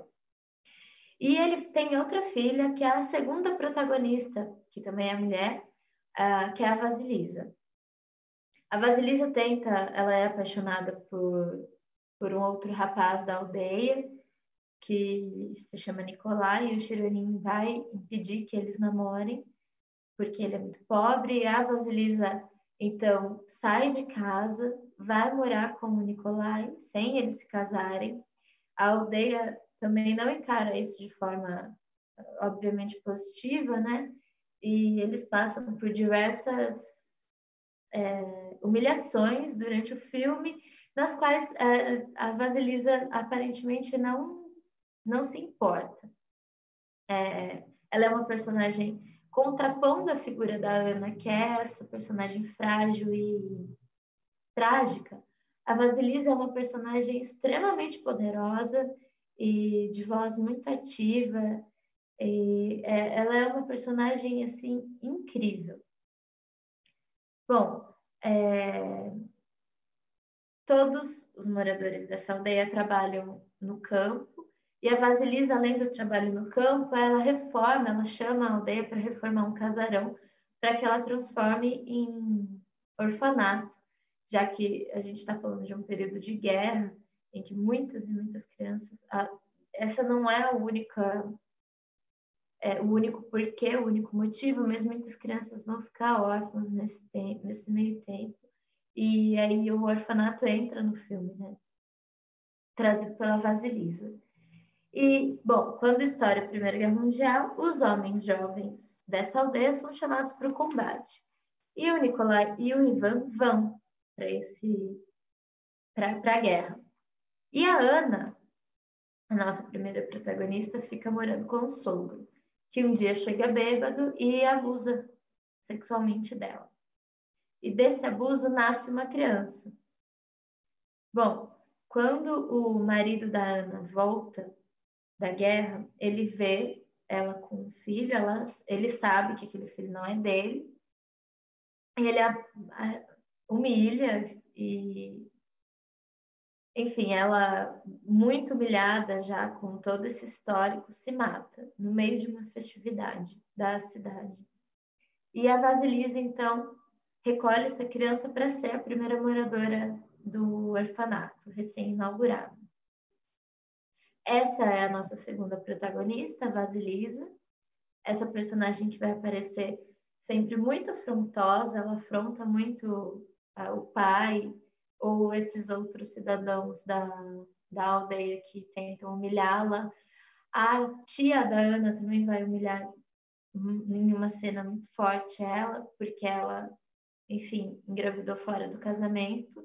E ele tem outra filha, que é a segunda protagonista, que também é mulher, uh, que é a Vasilisa. A Vasilisa tenta, ela é apaixonada por, por um outro rapaz da aldeia, que se chama Nicolai, e o Chironim vai impedir que eles namorem, porque ele é muito pobre. A Vasilisa, então, sai de casa, vai morar com o Nicolai, sem eles se casarem. A aldeia também não encara isso de forma, obviamente, positiva, né? E eles passam por diversas é, humilhações durante o filme, nas quais é, a Vasilisa aparentemente não, não se importa. É, ela é uma personagem contrapondo a figura da Ana, que é essa personagem frágil e trágica. A Vasilisa é uma personagem extremamente poderosa e de voz muito ativa. E é, ela é uma personagem assim incrível. Bom, é, todos os moradores dessa aldeia trabalham no campo. E a Vasilisa, além do trabalho no campo, ela reforma, ela chama a aldeia para reformar um casarão para que ela transforme em orfanato, já que a gente está falando de um período de guerra em que muitas e muitas crianças... A, essa não é a única, é, o único porquê, o único motivo, mas muitas crianças vão ficar órfãs nesse, tempo, nesse meio tempo. E aí o orfanato entra no filme, né? Trazido pela Vasilisa. E, bom, quando estoura a Primeira Guerra Mundial, os homens jovens dessa aldeia são chamados para o combate. E o Nicolai e o Ivan vão para esse para a guerra. E a Ana, a nossa primeira protagonista, fica morando com o sogro, que um dia chega bêbado e abusa sexualmente dela. E desse abuso nasce uma criança. Bom, quando o marido da Ana volta da guerra, ele vê ela com um filho, ela, ele sabe que aquele filho não é dele, ele a, a, humilha e, enfim, ela, muito humilhada já com todo esse histórico, se mata no meio de uma festividade da cidade. E a Vasilisa, então, recolhe essa criança para ser a primeira moradora do orfanato, recém-inaugurado. Essa é a nossa segunda protagonista, a Vasilisa. Essa personagem que vai aparecer sempre muito afrontosa, ela afronta muito uh, o pai ou esses outros cidadãos da, da aldeia que tentam humilhá-la. A tia da Ana também vai humilhar em uma cena muito forte ela, porque ela, enfim, engravidou fora do casamento.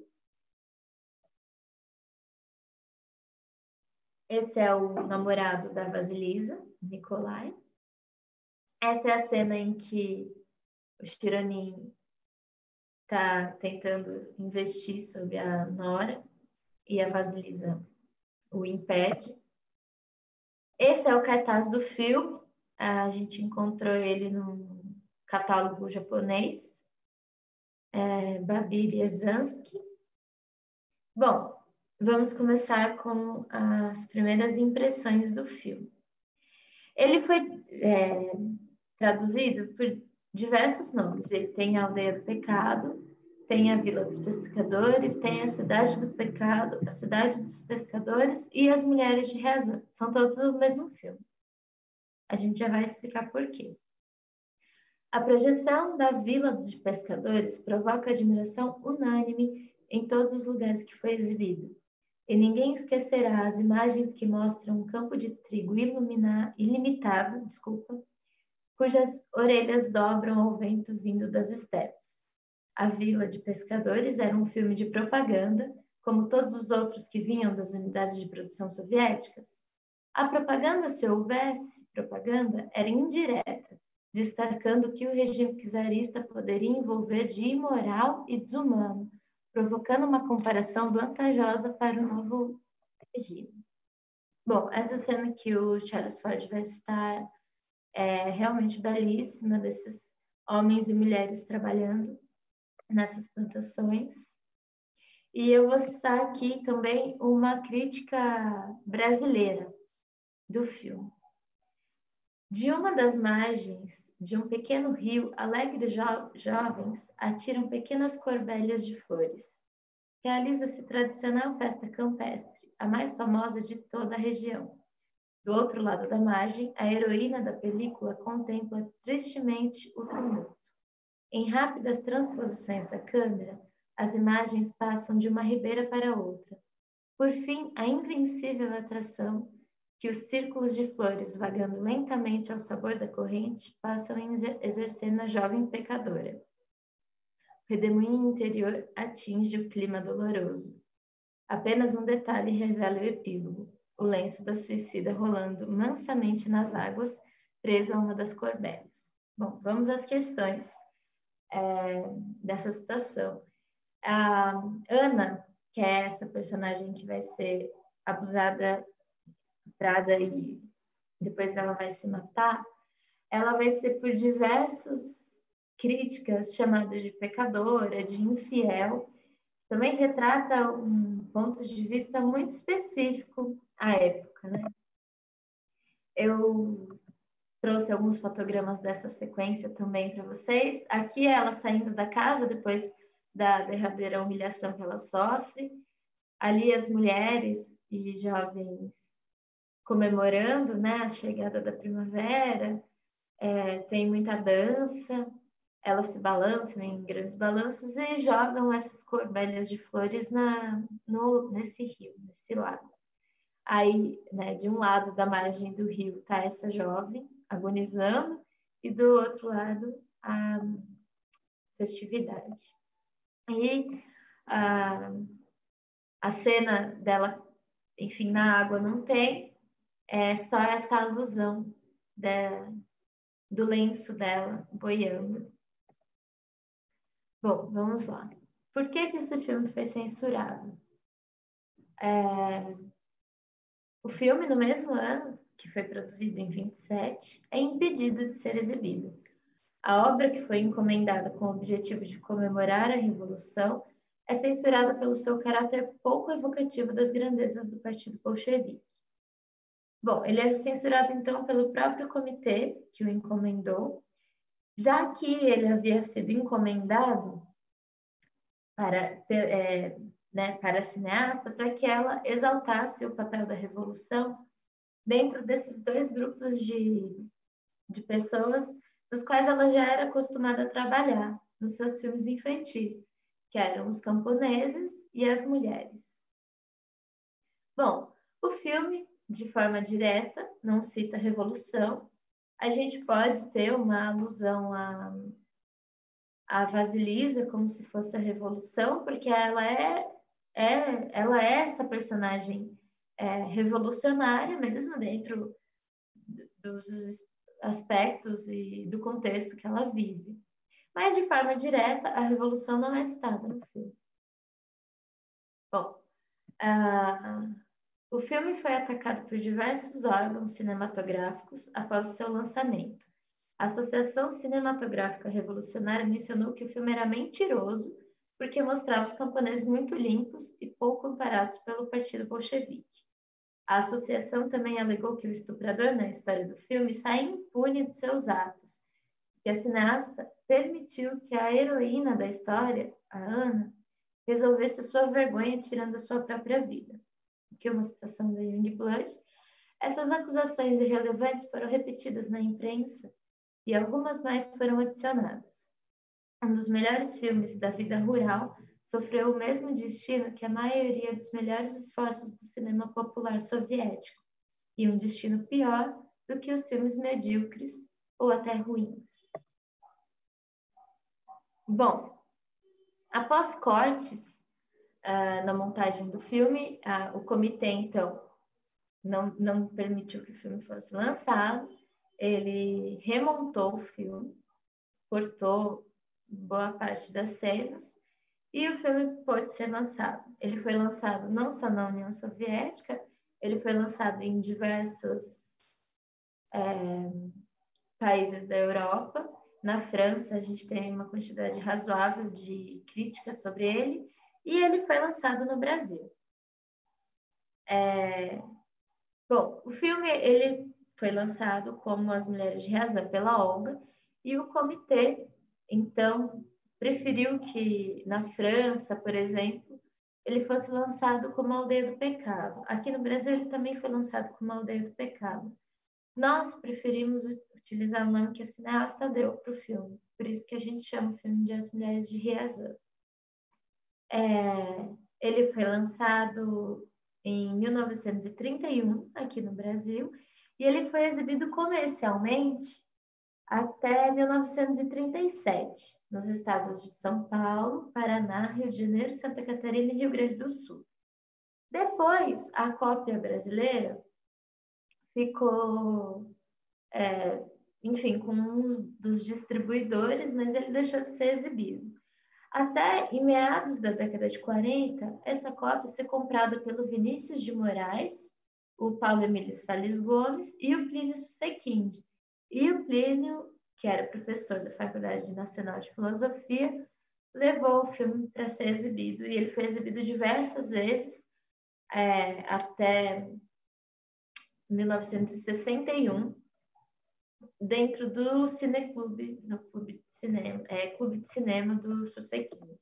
Esse é o namorado da Vasilisa, Nikolai. Essa é a cena em que o Chironin está tentando investir sobre a Nora e a Vasilisa o impede. Esse é o cartaz do filme. A gente encontrou ele no catálogo japonês, é, Babir Yezansky. Bom, vamos começar com as primeiras impressões do filme. Ele foi é, traduzido por diversos nomes. Ele tem a Aldeia do Pecado, tem a Vila dos Pescadores, tem a Cidade do Pecado, a Cidade dos Pescadores e as Mulheres de Rezan. São todos o mesmo filme. A gente já vai explicar por quê. A projeção da Vila dos Pescadores provoca admiração unânime em todos os lugares que foi exibido. E ninguém esquecerá as imagens que mostram um campo de trigo ilumina... ilimitado, desculpa, cujas orelhas dobram ao vento vindo das estepes. A Vila de Pescadores era um filme de propaganda, como todos os outros que vinham das unidades de produção soviéticas. A propaganda, se houvesse propaganda, era indireta, destacando que o regime czarista poderia envolver de imoral e desumano, provocando uma comparação vantajosa para o novo regime. Bom, essa cena que o Charles Ford vai citar é realmente belíssima, desses homens e mulheres trabalhando nessas plantações. E eu vou citar aqui também uma crítica brasileira do filme. De uma das margens de um pequeno rio, alegres jo jovens atiram pequenas corbelhas de flores. Realiza-se tradicional festa campestre, a mais famosa de toda a região. Do outro lado da margem, a heroína da película contempla tristemente o tumulto. Em rápidas transposições da câmera, as imagens passam de uma ribeira para outra. Por fim, a invencível atração que os círculos de flores, vagando lentamente ao sabor da corrente, passam a exercer na jovem pecadora. O redemoinho interior atinge o clima doloroso. Apenas um detalhe revela o epílogo: o lenço da suicida rolando mansamente nas águas, preso a uma das corbelhas. Bom, vamos às questões é, dessa situação. A Ana, que é essa personagem que vai ser abusada, estuprada e depois ela vai se matar, ela vai ser por diversas críticas chamada de pecadora, de infiel. Também retrata um ponto de vista muito específico à época, né? Eu trouxe alguns fotogramas dessa sequência também para vocês. Aqui é ela saindo da casa depois da derradeira humilhação que ela sofre. Ali as mulheres e jovens comemorando, né, a chegada da primavera. É, tem muita dança. Elas se balançam em grandes balanços e jogam essas corbelhas de flores na, no, nesse rio, nesse lago. Aí, né, de um lado da margem do rio está essa jovem agonizando e do outro lado a festividade. E a, a cena dela, enfim, na água não tem, é só essa alusão da, do lenço dela boiando. Bom, vamos lá. Por que que esse filme foi censurado? É... O filme, no mesmo ano, que foi produzido em vinte e sete, é impedido de ser exibido. A obra, que foi encomendada com o objetivo de comemorar a Revolução, é censurada pelo seu caráter pouco evocativo das grandezas do Partido Bolchevique. Bom, ele é censurado, então, pelo próprio comitê que o encomendou, já que ele havia sido encomendado para, é, né, para a cineasta, para que ela exaltasse o papel da Revolução dentro desses dois grupos de, de pessoas nos quais ela já era acostumada a trabalhar nos seus filmes infantis, que eram os camponeses e as mulheres. Bom, o filme, de forma direta, não cita a Revolução. A gente pode ter uma alusão a, a Vasilisa como se fosse a Revolução, porque ela é, é, ela é essa personagem é, revolucionária mesmo dentro dos aspectos e do contexto que ela vive. Mas, de forma direta, a Revolução não é citada no filme. Bom, uh, o filme foi atacado por diversos órgãos cinematográficos após o seu lançamento. A Associação Cinematográfica Revolucionária mencionou que o filme era mentiroso porque mostrava os camponeses muito limpos e pouco amparados pelo Partido Bolchevique. A associação também alegou que o estuprador na história do filme sai impune de seus atos, que a cineasta permitiu que a heroína da história, a Ana, resolvesse a sua vergonha tirando a sua própria vida. Aqui é uma citação da Youngblood. Essas acusações irrelevantes foram repetidas na imprensa e algumas mais foram adicionadas. Um dos melhores filmes da vida rural sofreu o mesmo destino que a maioria dos melhores esforços do cinema popular soviético, e um destino pior do que os filmes medíocres ou até ruins. Bom, após cortes uh, na montagem do filme, uh, o comitê, então, não, não permitiu que o filme fosse lançado. Ele remontou o filme, cortou boa parte das cenas, e o filme pôde ser lançado. Ele foi lançado não só na União Soviética, ele foi lançado em diversos é, países da Europa. Na França, a gente tem uma quantidade razoável de críticas sobre ele, e ele foi lançado no Brasil. É... Bom, o filme ele foi lançado como As Mulheres de Razão, pela Olga, e o comitê, então, preferiu que na França, por exemplo, ele fosse lançado como Aldeia do Pecado. Aqui no Brasil, ele também foi lançado como Aldeia do Pecado. Nós preferimos utilizar o nome que a cineasta deu para o filme, por isso que a gente chama o filme de As Mulheres de Riazan. É, ele foi lançado em mil novecentos e trinta e um aqui no Brasil e ele foi exibido comercialmente até mil novecentos e trinta e sete, nos estados de São Paulo, Paraná, Rio de Janeiro, Santa Catarina e Rio Grande do Sul. Depois, a cópia brasileira ficou, é, enfim, com um dos distribuidores, mas ele deixou de ser exibido. Até em meados da década de quarenta, essa cópia ser comprada pelo Vinícius de Moraes, o Paulo Emílio Salles Gomes e o Plínio Susequinde. E o Plínio, que era professor da Faculdade Nacional de Filosofia, levou o filme para ser exibido, e ele foi exibido diversas vezes, é, até mil novecentos e sessenta e um, dentro do Cineclube, no Clube de Cinema, é, Clube de Cinema do Susequinde.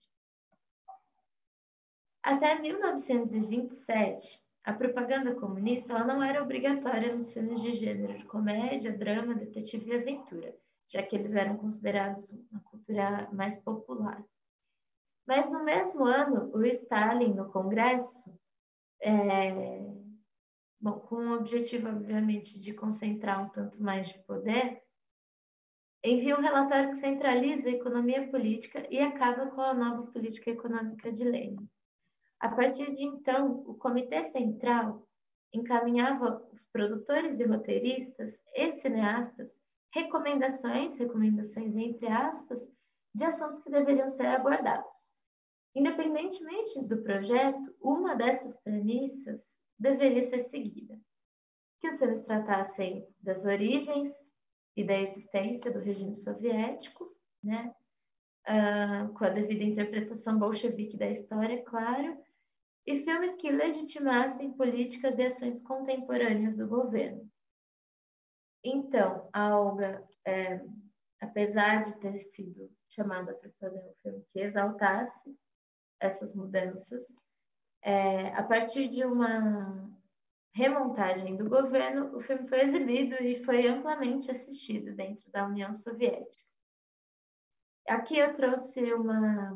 Até mil novecentos e vinte e sete, a propaganda comunista ela não era obrigatória nos filmes de gênero de comédia, drama, detetive e aventura, já que eles eram considerados uma cultura mais popular. Mas no mesmo ano, o Stalin, no Congresso, é, bom, com o objetivo, obviamente, de concentrar um tanto mais de poder, envia um relatório que centraliza a economia política e acaba com a nova política econômica de Lenin. A partir de então, o Comitê Central encaminhava os produtores e roteiristas e cineastas recomendações, recomendações entre aspas, de assuntos que deveriam ser abordados. Independentemente do projeto, uma dessas premissas deveria ser seguida: que os filmes tratassem das origens e da existência do regime soviético, né? Uh, com a devida interpretação bolchevique da história, claro, e filmes que legitimassem políticas e ações contemporâneas do governo. Então, a Olga, é, apesar de ter sido chamada para fazer um filme que exaltasse essas mudanças, é, a partir de uma remontagem do governo, o filme foi exibido e foi amplamente assistido dentro da União Soviética. Aqui eu trouxe uma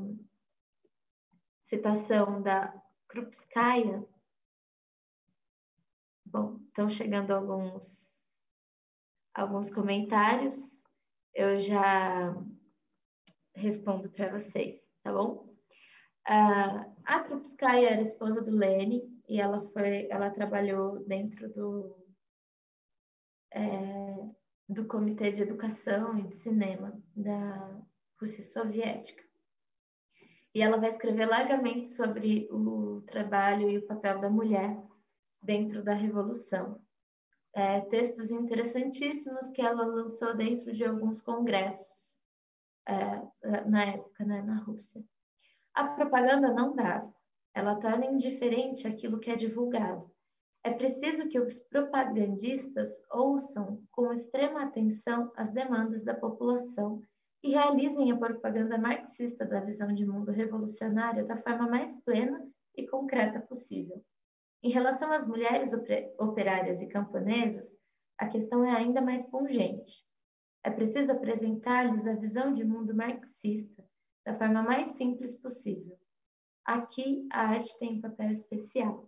citação da Krupskaya. Bom, estão chegando alguns, alguns comentários, eu já respondo para vocês, tá bom? Uh, a Krupskaya era esposa do Lenin e ela foi, ela trabalhou dentro do é, do Comitê de Educação e de Cinema da Rússia Soviética. E ela vai escrever largamente sobre o trabalho e o papel da mulher dentro da Revolução. É, textos interessantíssimos que ela lançou dentro de alguns congressos é, na época, né, na Rússia. A propaganda não basta. Ela torna indiferente aquilo que é divulgado. É preciso que os propagandistas ouçam com extrema atenção as demandas da população e realizem a propaganda marxista da visão de mundo revolucionária da forma mais plena e concreta possível. Em relação às mulheres operárias e camponesas, a questão é ainda mais pungente. É preciso apresentar-lhes a visão de mundo marxista da forma mais simples possível. Aqui, a arte tem um papel especial.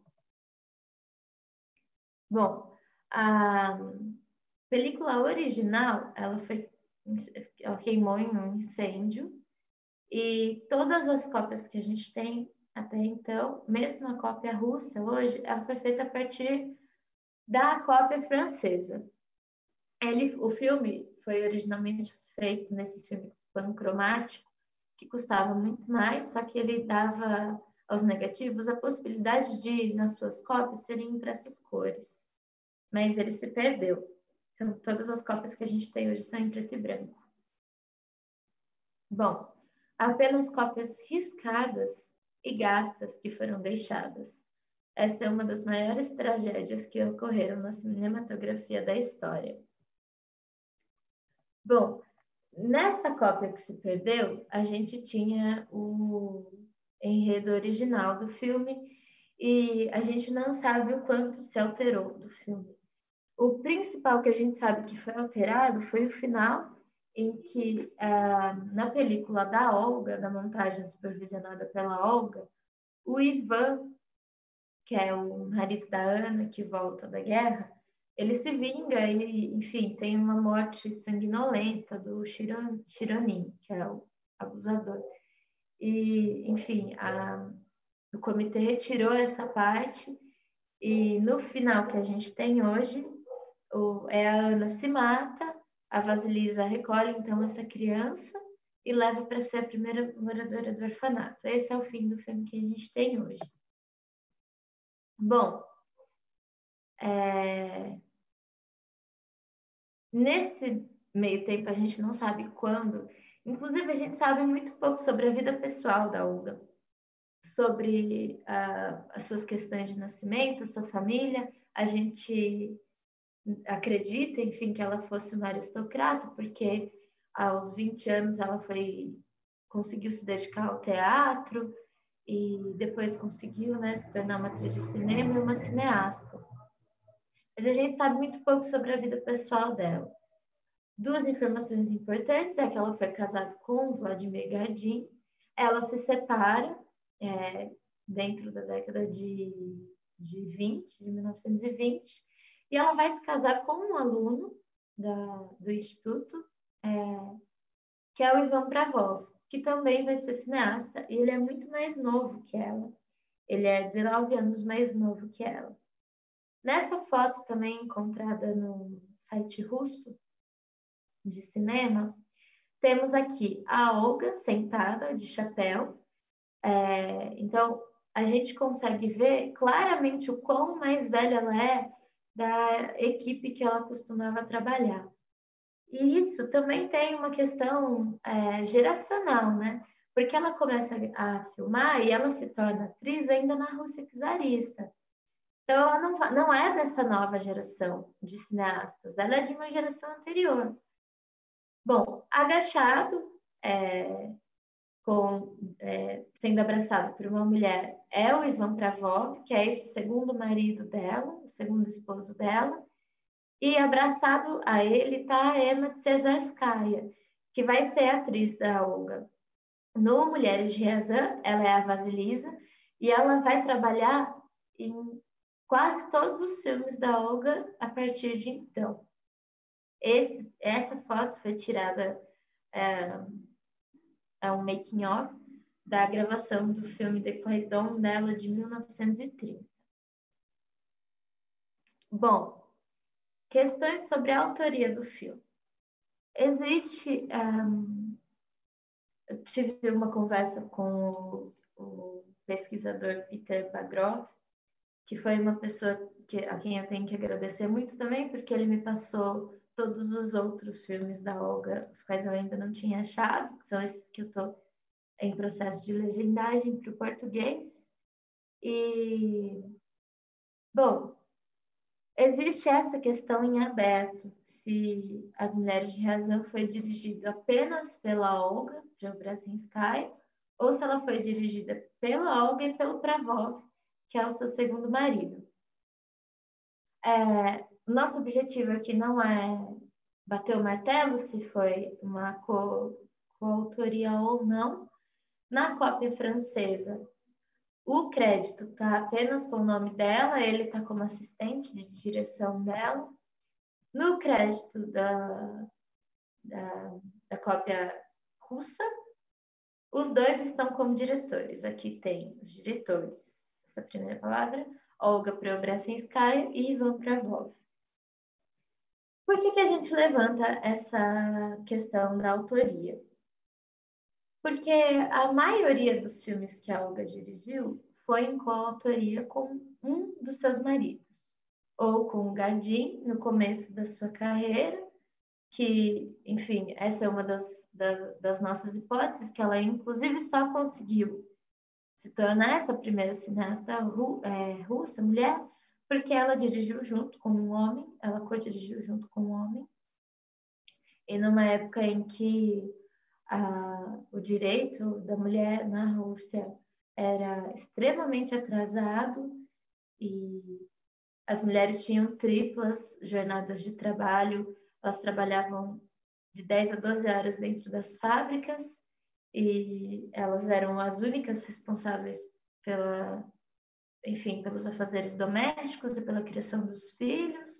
Bom, a película original, ela foi, ela queimou em um incêndio e todas as cópias que a gente tem até então, mesmo a cópia russa hoje, ela foi feita a partir da cópia francesa. Ele, o filme foi originalmente feito nesse filme pancromático, que custava muito mais, só que ele dava aos negativos a possibilidade de, nas suas cópias, serem impressas cores. Mas ele se perdeu. Então, todas as cópias que a gente tem hoje são em preto e branco. Bom, apenas cópias riscadas e gastas que foram deixadas. Essa é uma das maiores tragédias que ocorreram na cinematografia da história. Bom, nessa cópia que se perdeu, a gente tinha o enredo original do filme e a gente não sabe o quanto se alterou do filme. O principal que a gente sabe que foi alterado foi o final, em que, ah, na película da Olga, da montagem supervisionada pela Olga, o Ivan, que é o marido da Ana, que volta da guerra, ele se vinga e, enfim, tem uma morte sanguinolenta do Chironin, que é o abusador. E, enfim, a, o comitê retirou essa parte e no final que a gente tem hoje, o, é a Ana se mata, a Vasilisa recolhe então essa criança e leva para ser a primeira moradora do orfanato. Esse é o fim do filme que a gente tem hoje. Bom, é... nesse meio tempo a gente não sabe quando, inclusive a gente sabe muito pouco sobre a vida pessoal da Olga, sobre uh, as suas questões de nascimento, a sua família. A gente acredita, enfim, que ela fosse uma aristocrata, porque aos vinte anos ela foi conseguiu se dedicar ao teatro e depois conseguiu, né, se tornar uma atriz de cinema e uma cineasta. Mas a gente sabe muito pouco sobre a vida pessoal dela. Duas informações importantes é que ela foi casada com Vladimir Gardin, ela se separa é, dentro da década de, de vinte, de mil novecentos e vinte, e ela vai se casar com um aluno da, do Instituto, é, que é o Ivan Pravov, que também vai ser cineasta, e ele é muito mais novo que ela. Ele é dezenove anos mais novo que ela. Nessa foto também encontrada no site russo de cinema, temos aqui a Olga sentada de chapéu. É, então, a gente consegue ver claramente o quão mais velha ela é da equipe que ela costumava trabalhar. E isso também tem uma questão é, geracional, né? Porque ela começa a filmar e ela se torna atriz ainda na Rússia czarista. Então, ela não, não é dessa nova geração de cineastas, ela é de uma geração anterior. Bom, agachado, é, com, é, sendo abraçado por uma mulher, é o Ivan Pravov, que é esse segundo marido dela, o segundo esposo dela, e abraçado a ele está a Emma Tsesarskaya, que vai ser a atriz da Olga. No Mulheres de Riazan, ela é a Vasilisa, e ela vai trabalhar em quase todos os filmes da Olga a partir de então. Esse, essa foto foi tirada, é, é um making-of da gravação do filme The Quiet Dawn dela de mil novecentos e trinta. Bom, questões sobre a autoria do filme. Existe... Um, eu tive uma conversa com o, o pesquisador Peter Bagroff, que foi uma pessoa que, a quem eu tenho que agradecer muito também, porque ele me passou todos os outros filmes da Olga, os quais eu ainda não tinha achado, que são esses que eu estou em processo de legendagem para o português. E, bom, existe essa questão em aberto, se As Mulheres de Razão foi dirigido apenas pela Olga Preobrazhenskaya, ou se ela foi dirigida pela Olga e pelo Pravov, que é o seu segundo marido. É, nosso objetivo aqui não é bater o martelo se foi uma co coautoria ou não. Na cópia francesa, o crédito está apenas com o nome dela, ele está como assistente de direção dela. No crédito da, da, da cópia russa, os dois estão como diretores. Aqui tem os diretores, essa primeira palavra, Olga Preobrazhenskaya e Ivan Pravov. Por que que a gente levanta essa questão da autoria? Porque a maioria dos filmes que a Olga dirigiu foi em coautoria com um dos seus maridos, ou com o Gardin, no começo da sua carreira, que, enfim, essa é uma das, das, das nossas hipóteses, que ela inclusive só conseguiu se tornar essa primeira cineasta ru, é, russa, mulher, porque ela dirigiu junto com um homem, ela co-dirigiu junto com um homem, e numa época em que a, o direito da mulher na Rússia era extremamente atrasado e as mulheres tinham triplas jornadas de trabalho, elas trabalhavam de dez a doze horas dentro das fábricas e elas eram as únicas responsáveis pela, enfim, pelos afazeres domésticos e pela criação dos filhos,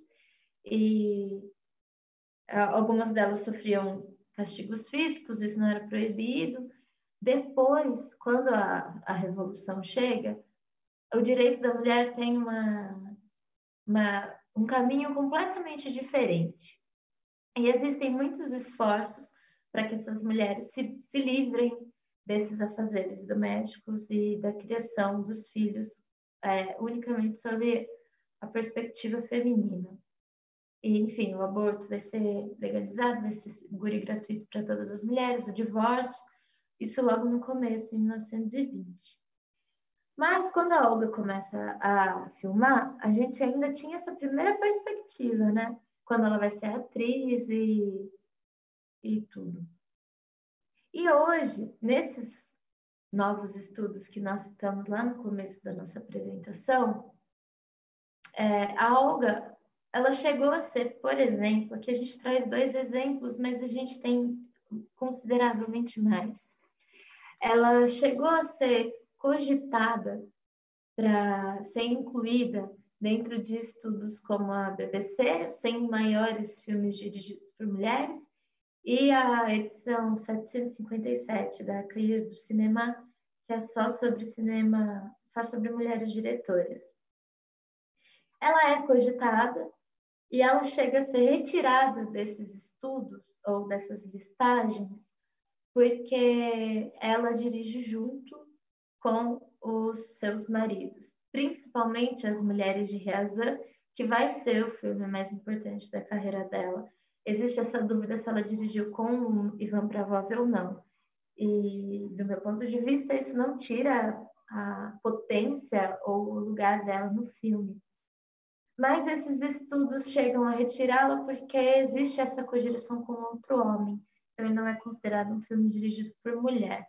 e algumas delas sofriam castigos físicos, isso não era proibido. Depois, quando a, a revolução chega, o direito da mulher tem uma, uma, um caminho completamente diferente. E existem muitos esforços para que essas mulheres se, se livrem desses afazeres domésticos e da criação dos filhos é, unicamente sob a perspectiva feminina. E, enfim, o aborto vai ser legalizado, vai ser seguro e gratuito para todas as mulheres, o divórcio, isso logo no começo, em mil novecentos e vinte. Mas quando a Olga começa a filmar, a gente ainda tinha essa primeira perspectiva, né? Quando ela vai ser atriz e, e tudo. E hoje, nesses novos estudos que nós citamos lá no começo da nossa apresentação, é, a Olga, ela chegou a ser, por exemplo, aqui a gente traz dois exemplos, mas a gente tem consideravelmente mais. Ela chegou a ser cogitada para ser incluída dentro de estudos como a B B C, os cem maiores filmes dirigidos por mulheres, e a edição setecentos e cinquenta e sete da Cahiers du Cinéma, que é só sobre cinema, só sobre mulheres diretoras. Ela é cogitada e ela chega a ser retirada desses estudos ou dessas listagens porque ela dirige junto com os seus maridos, principalmente As Mulheres de Riazan, que vai ser o filme mais importante da carreira dela. Existe essa dúvida se ela dirigiu com o Ivan Pravov ou não. E, do meu ponto de vista, isso não tira a potência ou o lugar dela no filme. Mas esses estudos chegam a retirá-la porque existe essa codireção com outro homem. Então, ele não é considerado um filme dirigido por mulher.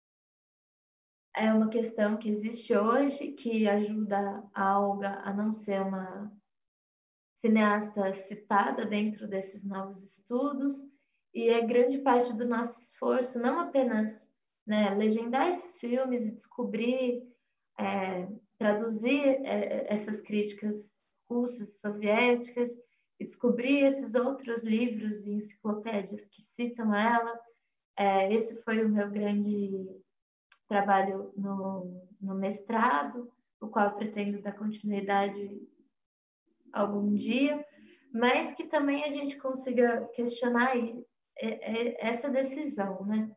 É uma questão que existe hoje, que ajuda a Olga a não ser uma cineasta citada dentro desses novos estudos, e é grande parte do nosso esforço, não apenas, né, legendar esses filmes e descobrir, é, traduzir é, essas críticas russas, soviéticas, descobrir esses outros livros e enciclopédias que citam ela. É, esse foi o meu grande trabalho no, no mestrado, o qual eu pretendo dar continuidade algum dia, mas que também a gente consiga questionar essa decisão, né?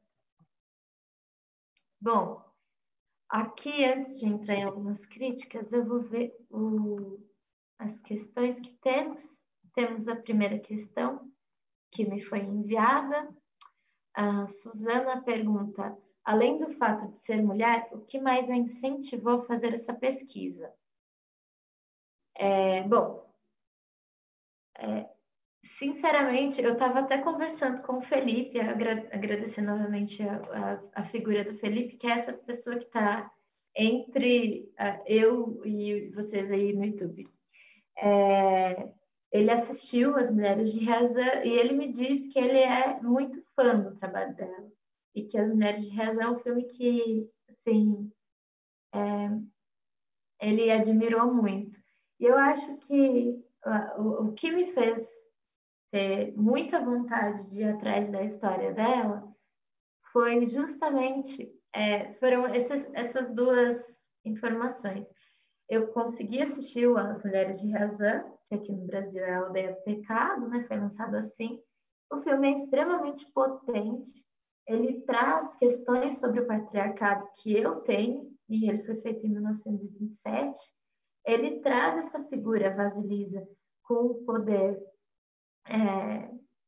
Bom, aqui, antes de entrar em algumas críticas, eu vou ver o, as questões que temos. Temos a primeira questão, que me foi enviada. A Suzana pergunta: além do fato de ser mulher, o que mais a incentivou a fazer essa pesquisa? É, bom, é, sinceramente, eu estava até conversando com o Felipe, agra agradecer novamente a, a, a, figura do Felipe, que é essa pessoa que está entre uh, eu e vocês aí no YouTube. É, ele assistiu As Mulheres de Reza e ele me disse que ele é muito fã do trabalho dela e que As Mulheres de Reza é um filme que, assim, é, ele admirou muito. E eu acho que uh, o, o que me fez ter muita vontade de ir atrás da história dela foi justamente, é, foram essas, essas duas informações. Eu consegui assistir o As Mulheres de Razan, que aqui no Brasil é a Aldeia do Pecado, né? Foi lançado assim. O filme é extremamente potente. Ele traz questões sobre o patriarcado que eu tenho, e ele foi feito em mil novecentos e vinte e sete. Ele traz essa figura Vasilisa com o poder é,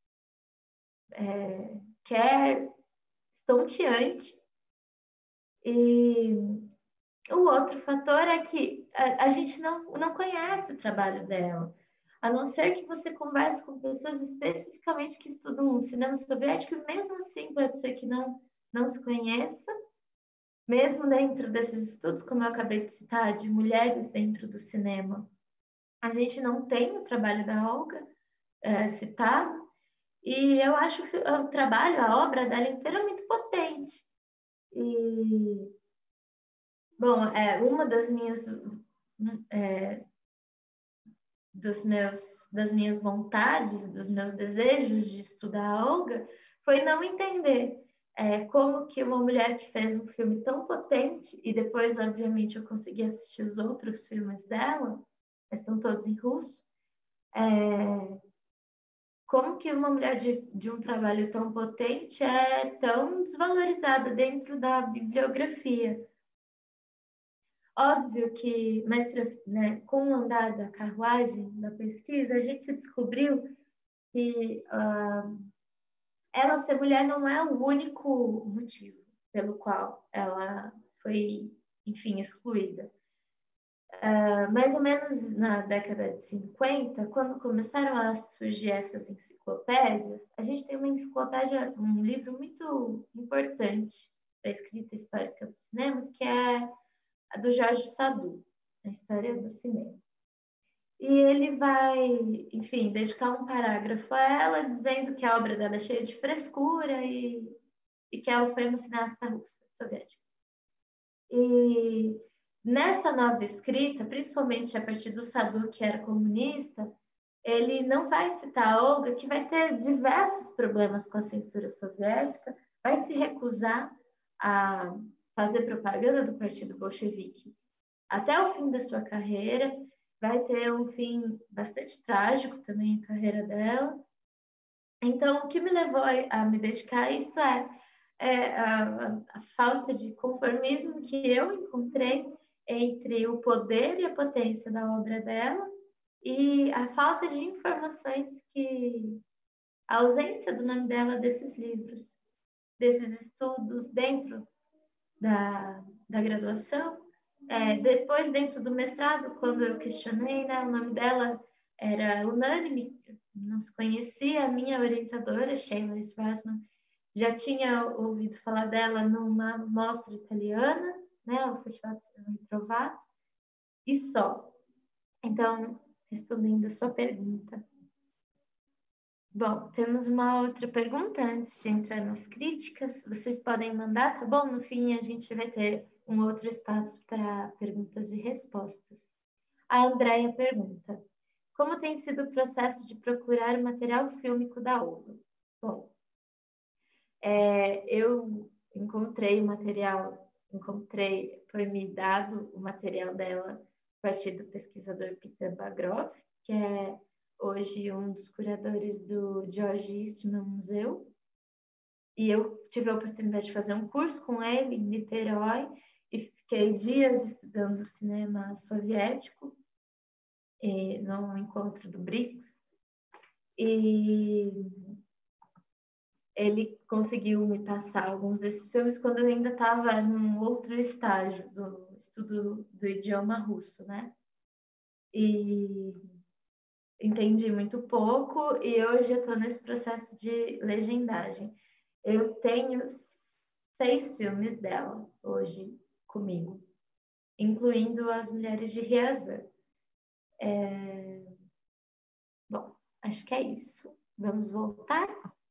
é, que é estonteante. E o outro fator é que a, a gente não, não conhece o trabalho dela, a não ser que você converse com pessoas especificamente que estudam cinema soviético, e mesmo assim pode ser que não, não se conheça, mesmo dentro desses estudos, como eu acabei de citar, de mulheres dentro do cinema. A gente não tem o trabalho da Olga é, citado, e eu acho o trabalho, a obra dela inteira muito potente. E, bom, é, uma das minhas, é, dos meus, das minhas vontades, dos meus desejos de estudar a Olga, foi não entender é, como que uma mulher que fez um filme tão potente, e depois, obviamente, eu consegui assistir os outros filmes dela, estão todos em russo, é, como que uma mulher de, de um trabalho tão potente é tão desvalorizada dentro da bibliografia. Óbvio que, mas né, com o andar da carruagem, da pesquisa, a gente descobriu que uh, ela ser mulher não é o único motivo pelo qual ela foi, enfim, excluída. Uh, mais ou menos na década de cinquenta, quando começaram a surgir essas enciclopédias, a gente tem uma enciclopédia, um livro muito importante para a escrita histórica do cinema, que é a do Jorge Sadu, a história do cinema. E ele vai, enfim, dedicar um parágrafo a ela, dizendo que a obra dela é cheia de frescura e, e que ela foi uma cineasta russa, soviética. E nessa nova escrita, principalmente a partir do Sadu, que era comunista, ele não vai citar a Olga, que vai ter diversos problemas com a censura soviética, vai se recusar a fazer propaganda do Partido Bolchevique até o fim da sua carreira. Vai ter um fim bastante trágico também a carreira dela. Então, o que me levou a, a me dedicar a isso é, é a, a falta de conformismo que eu encontrei entre o poder e a potência da obra dela e a falta de informações que a ausência do nome dela desses livros, desses estudos dentro da, da graduação. É, depois, dentro do mestrado, quando eu questionei, né, o nome dela era unânime, não se conhecia. A minha orientadora, Sheila Strassman, já tinha ouvido falar dela numa mostra italiana, né, o Festival de Cinema Trovato, e só. Então, respondendo a sua pergunta. Bom, temos uma outra pergunta antes de entrar nas críticas. Vocês podem mandar, tá bom? No fim, a gente vai ter um outro espaço para perguntas e respostas. A Andrea pergunta: Como tem sido o processo de procurar o material fílmico da Olga? Bom, é, eu encontrei o material, encontrei, foi me dado o material dela a partir do pesquisador Peter Bagrov, que é hoje um dos curadores do George Eastman Museu. E eu tive a oportunidade de fazer um curso com ele em Niterói e fiquei dias estudando cinema soviético e, no encontro do BRICS. E ele conseguiu me passar alguns desses filmes quando eu ainda estava num outro estágio do estudo do idioma russo, né? E entendi muito pouco e hoje eu estou nesse processo de legendagem. Eu tenho seis filmes dela hoje comigo, incluindo As Mulheres de Riazan. É... Bom, acho que é isso. Vamos voltar?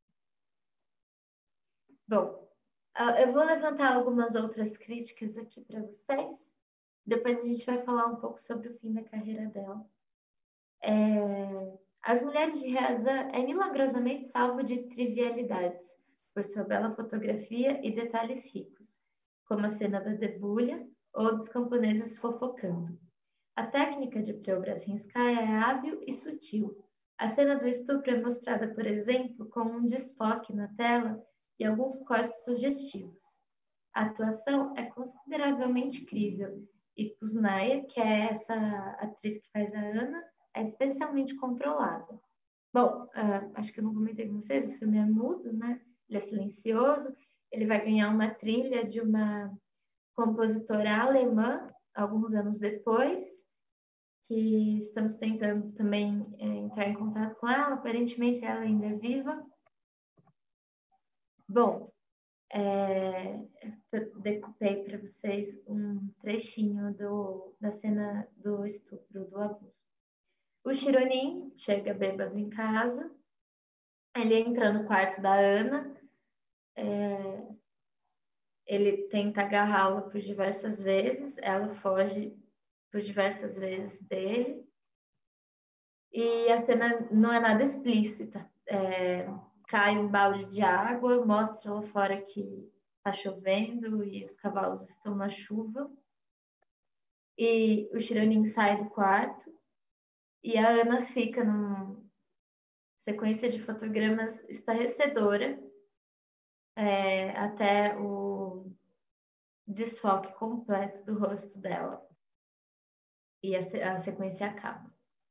Bom, eu vou levantar algumas outras críticas aqui para vocês. Depois a gente vai falar um pouco sobre o fim da carreira dela. É... As Mulheres de Riazan é milagrosamente salvo de trivialidades, por sua bela fotografia e detalhes ricos, como a cena da debulha ou dos camponeses fofocando. A técnica de Preobrazhensky é hábil e sutil. A cena do estupro é mostrada, por exemplo, com um desfoque na tela e alguns cortes sugestivos. A atuação é consideravelmente crível e Kuznaya, que é essa atriz que faz a Ana, é especialmente controlada. Bom, uh, acho que eu não comentei com vocês, o filme é mudo, né? Ele é silencioso, ele vai ganhar uma trilha de uma compositora alemã, alguns anos depois, que estamos tentando também é, entrar em contato com ela, aparentemente ela ainda é viva. Bom, é, eu decupei para vocês um trechinho do, da cena do estupro, do abuso. O Chironin chega bêbado em casa, ele entra no quarto da Ana, é, ele tenta agarrá-la por diversas vezes, ela foge por diversas vezes dele, e a cena não é nada explícita. É, cai um balde de água, mostra lá fora que está chovendo e os cavalos estão na chuva, e o Chironin sai do quarto, e a Ana fica numa sequência de fotogramas estarrecedora, é, até o desfoque completo do rosto dela. E a, a sequência acaba.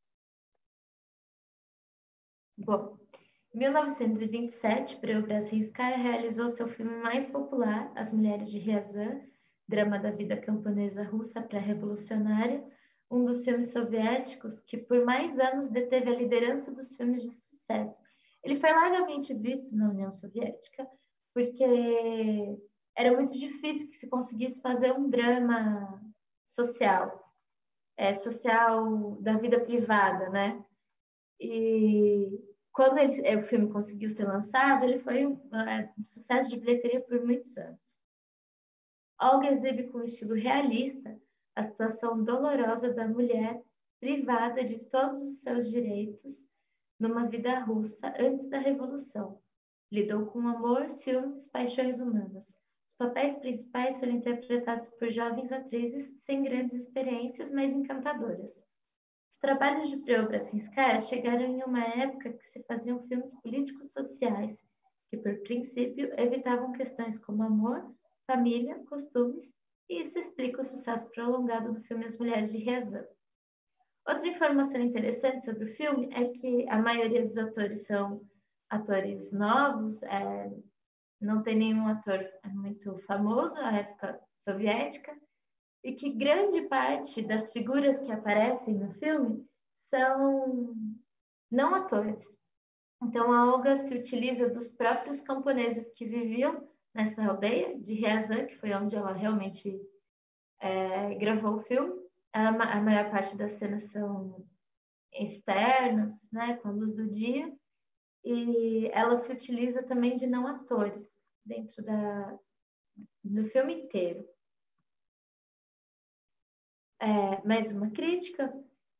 Bom, em mil novecentos e vinte e sete, Preobrazhensky realizou seu filme mais popular, As Mulheres de Riazan, drama da vida camponesa russa pré-revolucionária, um dos filmes soviéticos que por mais anos deteve a liderança dos filmes de sucesso. Ele foi largamente visto na União Soviética, porque era muito difícil que se conseguisse fazer um drama social, é, social da vida privada, né? E quando ele, o filme conseguiu ser lançado, ele foi um, um sucesso de bilheteria por muitos anos. Olga exibe com estilo realista a situação dolorosa da mulher privada de todos os seus direitos numa vida russa antes da Revolução. Lidou com amor, ciúmes, paixões humanas. Os papéis principais são interpretados por jovens atrizes sem grandes experiências, mas encantadoras. Os trabalhos de Preobrazhensky chegaram em uma época que se faziam filmes políticos sociais, que, por princípio, evitavam questões como amor, família, costumes, e isso explica o sucesso prolongado do filme As Mulheres de Riazan. Outra informação interessante sobre o filme é que a maioria dos atores são atores novos, é, não tem nenhum ator muito famoso na época soviética, e que grande parte das figuras que aparecem no filme são não atores. Então, a Olga se utiliza dos próprios camponeses que viviam nessa aldeia de Riazan, que foi onde ela realmente é, gravou o filme. A, a maior parte das cenas são externas, né, com a luz do dia, e ela se utiliza também de não atores dentro da, do filme inteiro. É, mais uma crítica.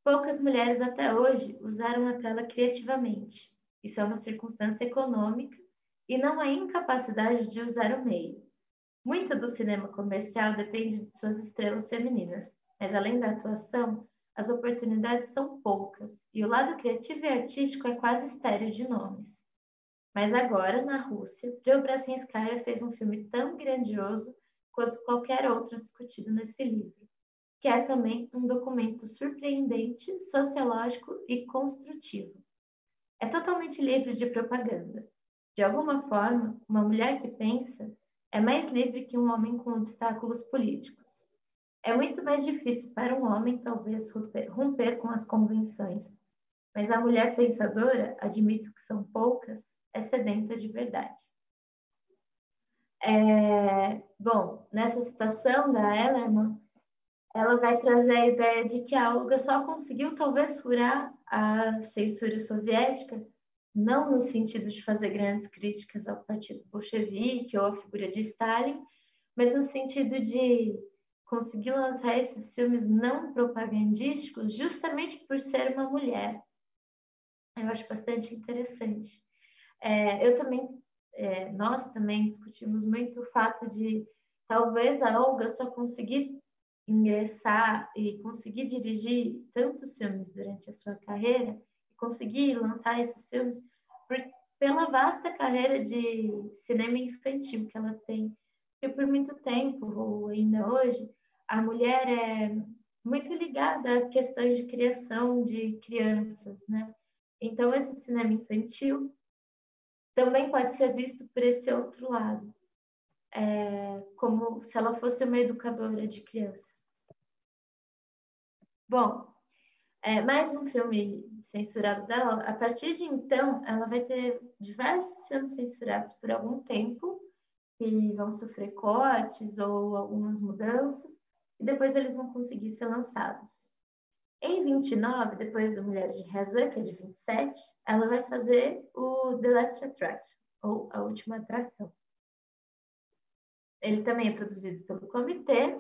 Poucas mulheres até hoje usaram a tela criativamente. Isso é uma circunstância econômica e não a incapacidade de usar o meio. Muito do cinema comercial depende de suas estrelas femininas, mas além da atuação, as oportunidades são poucas e o lado criativo e artístico é quase estéril de nomes. Mas agora, na Rússia, Preobrazhenskaya fez um filme tão grandioso quanto qualquer outro discutido nesse livro, que é também um documento surpreendente, sociológico e construtivo. É totalmente livre de propaganda. De alguma forma, uma mulher que pensa é mais livre que um homem com obstáculos políticos. É muito mais difícil para um homem, talvez, romper, romper com as convenções. Mas a mulher pensadora, admito que são poucas, é sedenta de verdade. É, bom, nessa citação da Ellerman, ela vai trazer a ideia de que a Olga só conseguiu talvez furar a censura soviética, não no sentido de fazer grandes críticas ao partido bolchevique ou à figura de Stalin, mas no sentido de conseguir lançar esses filmes não propagandísticos justamente por ser uma mulher. Eu acho bastante interessante. É, eu também, é, nós também discutimos muito o fato de talvez a Olga só conseguir ingressar e conseguir dirigir tantos filmes durante a sua carreira, e conseguir lançar esses filmes por, pela vasta carreira de cinema infantil que ela tem. Porque por muito tempo, ou ainda hoje, a mulher é muito ligada às questões de criação de crianças, né? Então, esse cinema infantil também pode ser visto por esse outro lado, é, como se ela fosse uma educadora de crianças. Bom, é, mais um filme censurado dela. A partir de então, ela vai ter diversos filmes censurados por algum tempo, que vão sofrer cortes ou algumas mudanças, e depois eles vão conseguir ser lançados. Em vinte e nove, depois do Mulheres de Razan, que é de vinte e sete, ela vai fazer o The Last Attraction, ou A Última Atração. Ele também é produzido pelo comitê.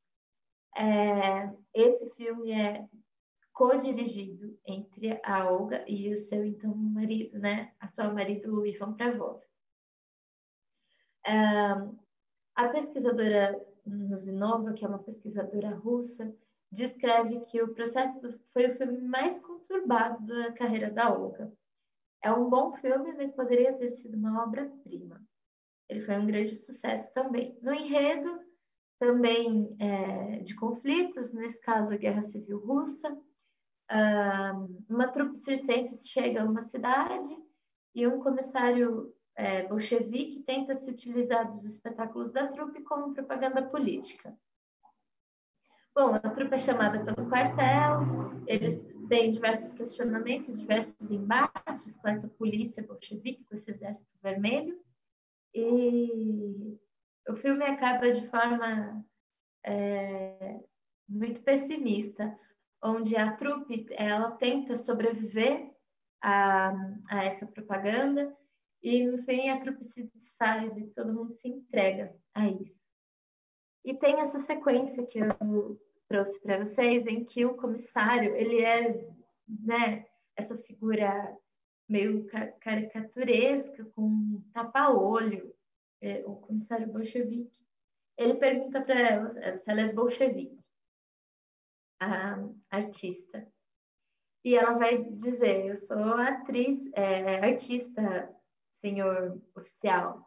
É, esse filme é co-dirigido entre a Olga e o seu então marido, né? Atual marido, o Ivan Pravov. É, a pesquisadora Nuzinova, que é uma pesquisadora russa, descreve que o processo do, foi o filme mais conturbado da carreira da Olga. É um bom filme, mas poderia ter sido uma obra-prima. Ele foi um grande sucesso também. No enredo, também é, de conflitos, nesse caso a Guerra Civil Russa, uma trupe circense chega a uma cidade e um comissário é, bolchevique tenta se utilizar dos espetáculos da trupe como propaganda política. Bom, a trupe é chamada pelo quartel, eles têm diversos questionamentos, diversos embates com essa polícia bolchevique, com esse exército vermelho, e o filme acaba de forma é, muito pessimista, onde a trupe ela tenta sobreviver a, a essa propaganda e no fim a trupe se desfaz e todo mundo se entrega a isso. E tem essa sequência que eu trouxe para vocês em que o comissário ele é, né, essa figura meio caricaturesca com um tapa-olho, é, o comissário bolchevique. Ele pergunta para ela se ela é bolchevique, a artista. E ela vai dizer, eu sou atriz, é, artista, senhor oficial.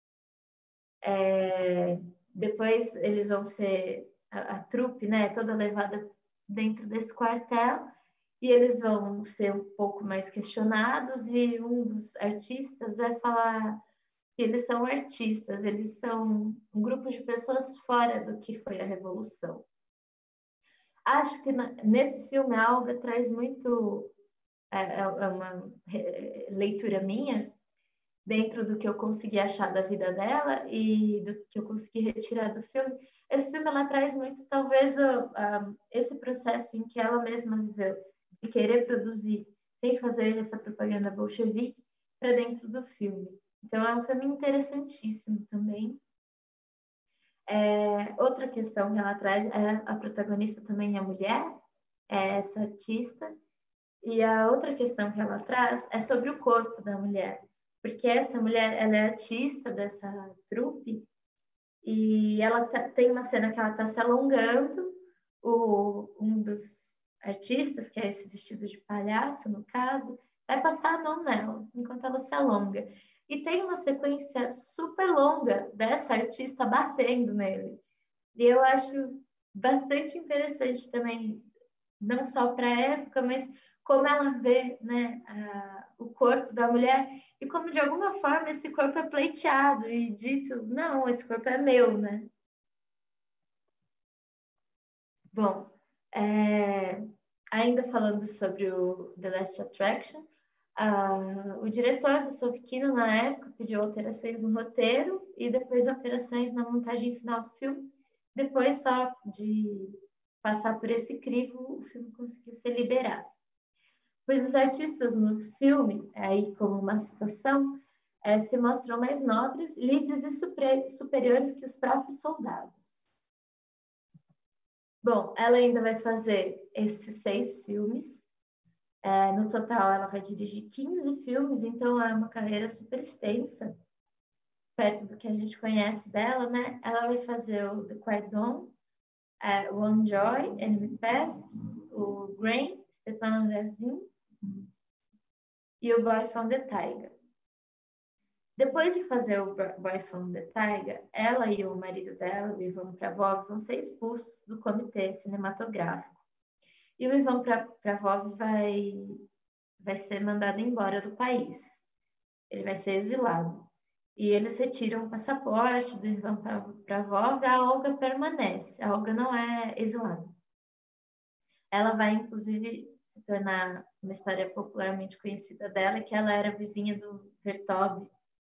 É, depois eles vão ser, a, a trupe, né, toda levada dentro desse quartel, e eles vão ser um pouco mais questionados, e um dos artistas vai falar que eles são artistas, eles são um grupo de pessoas fora do que foi a Revolução. Acho que na, nesse filme a Olga traz muito, é, é uma leitura minha, dentro do que eu consegui achar da vida dela e do que eu consegui retirar do filme. Esse filme ela traz muito, talvez, a, a, esse processo em que ela mesma viveu, de querer produzir, sem fazer essa propaganda bolchevique, para dentro do filme. Então, é um filme interessantíssimo também. É, outra questão que ela traz é a protagonista também é mulher, é essa artista. E a outra questão que ela traz é sobre o corpo da mulher, porque essa mulher, ela é artista dessa trupe, e ela tá, tem uma cena que ela está se alongando, o, um dos artistas, que é esse vestido de palhaço, no caso, vai passar a mão nela, enquanto ela se alonga. E tem uma sequência super longa dessa artista batendo nele. E eu acho bastante interessante também, não só para a época, mas como ela vê, né, a, o corpo da mulher e como de alguma forma esse corpo é pleiteado e dito, não, esse corpo é meu, né? Bom, é, ainda falando sobre o The Last Attraction, a, o diretor do Sorvino, na época, pediu alterações no roteiro e depois alterações na montagem final do filme. Depois só de passar por esse crivo, o filme conseguiu ser liberado. Pois os artistas no filme, aí como uma citação, é, se mostram mais nobres, livres e super, superiores que os próprios soldados. Bom, ela ainda vai fazer esses seis filmes. É, no total, ela vai dirigir quinze filmes, então é uma carreira super extensa, perto do que a gente conhece dela, né? Ela vai fazer o The Quiet Dawn, é, One Joy, Enemy Paths, o Grain, Stepan Razin e o Boy from the Taiga. Depois de fazer o Boy from the Taiga, ela e o marido dela, o Ivan Pravov, vão ser expulsos do comitê cinematográfico. E o Ivan Pravov vai, vai ser mandado embora do país. Ele vai ser exilado. E eles retiram o passaporte do Ivan Pravov e a Olga permanece. A Olga não é exilada. Ela vai, inclusive, se tornar uma história popularmente conhecida dela, que ela era vizinha do Vertov.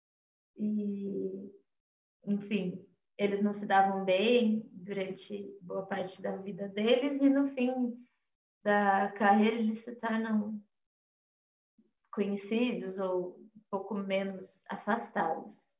E, enfim, eles não se davam bem durante boa parte da vida deles e no fim da carreira eles se tornam conhecidos ou um pouco menos afastados.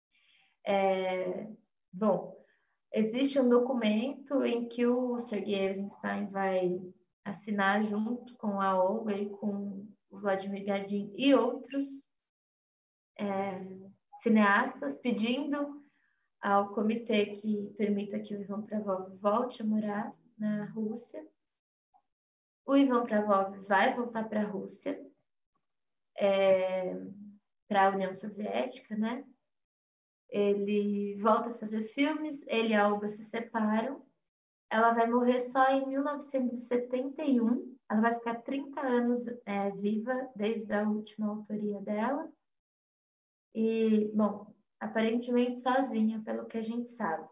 É, bom, existe um documento em que o Sergei Eisenstein vai assinar junto com a Olga e com o Vladimir Gardin e outros é, cineastas pedindo ao comitê que permita que o Ivan Pravov volte a morar na Rússia. O Ivan Pravov vai voltar para a Rússia, é, para a União Soviética, né? Ele volta a fazer filmes, ele e a Olga se separam. Ela vai morrer só em mil novecentos e setenta e um. Ela vai ficar trinta anos é, viva, desde a última autoria dela. E, bom, aparentemente sozinha, pelo que a gente sabe.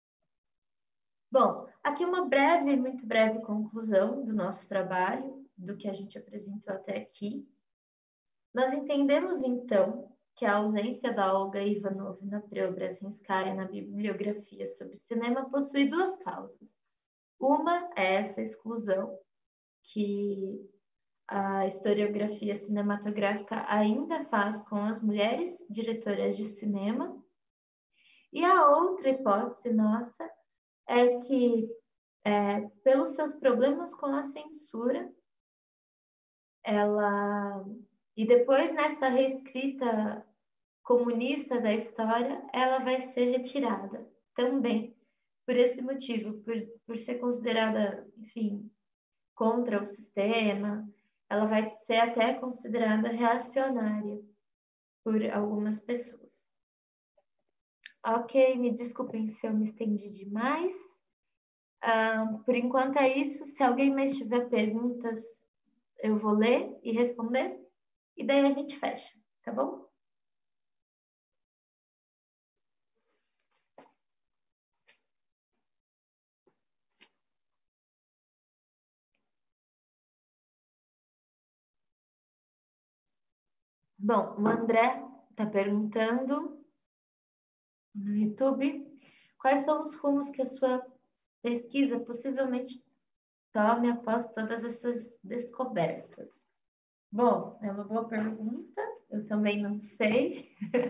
Bom, aqui uma breve, muito breve conclusão do nosso trabalho, do que a gente apresentou até aqui. Nós entendemos, então, que a ausência da Olga Ivanovna Preobrazhenskaya na bibliografia sobre cinema possui duas causas. Uma é essa exclusão que a historiografia cinematográfica ainda faz com as mulheres diretoras de cinema. E a outra hipótese nossa é que, é, pelos seus problemas com a censura, ela... E depois, nessa reescrita comunista da história, ela vai ser retirada também, por esse motivo, por, por ser considerada, enfim, contra o sistema, ela vai ser até considerada reacionária por algumas pessoas. Ok, me desculpem se eu me estendi demais. Uh, por enquanto é isso. Se alguém mais tiver perguntas, eu vou ler e responder, e daí a gente fecha, tá bom? Bom, o André está perguntando no YouTube quais são os rumos que a sua pesquisa possivelmente tome após todas essas descobertas. Bom, é uma boa pergunta, eu também não sei.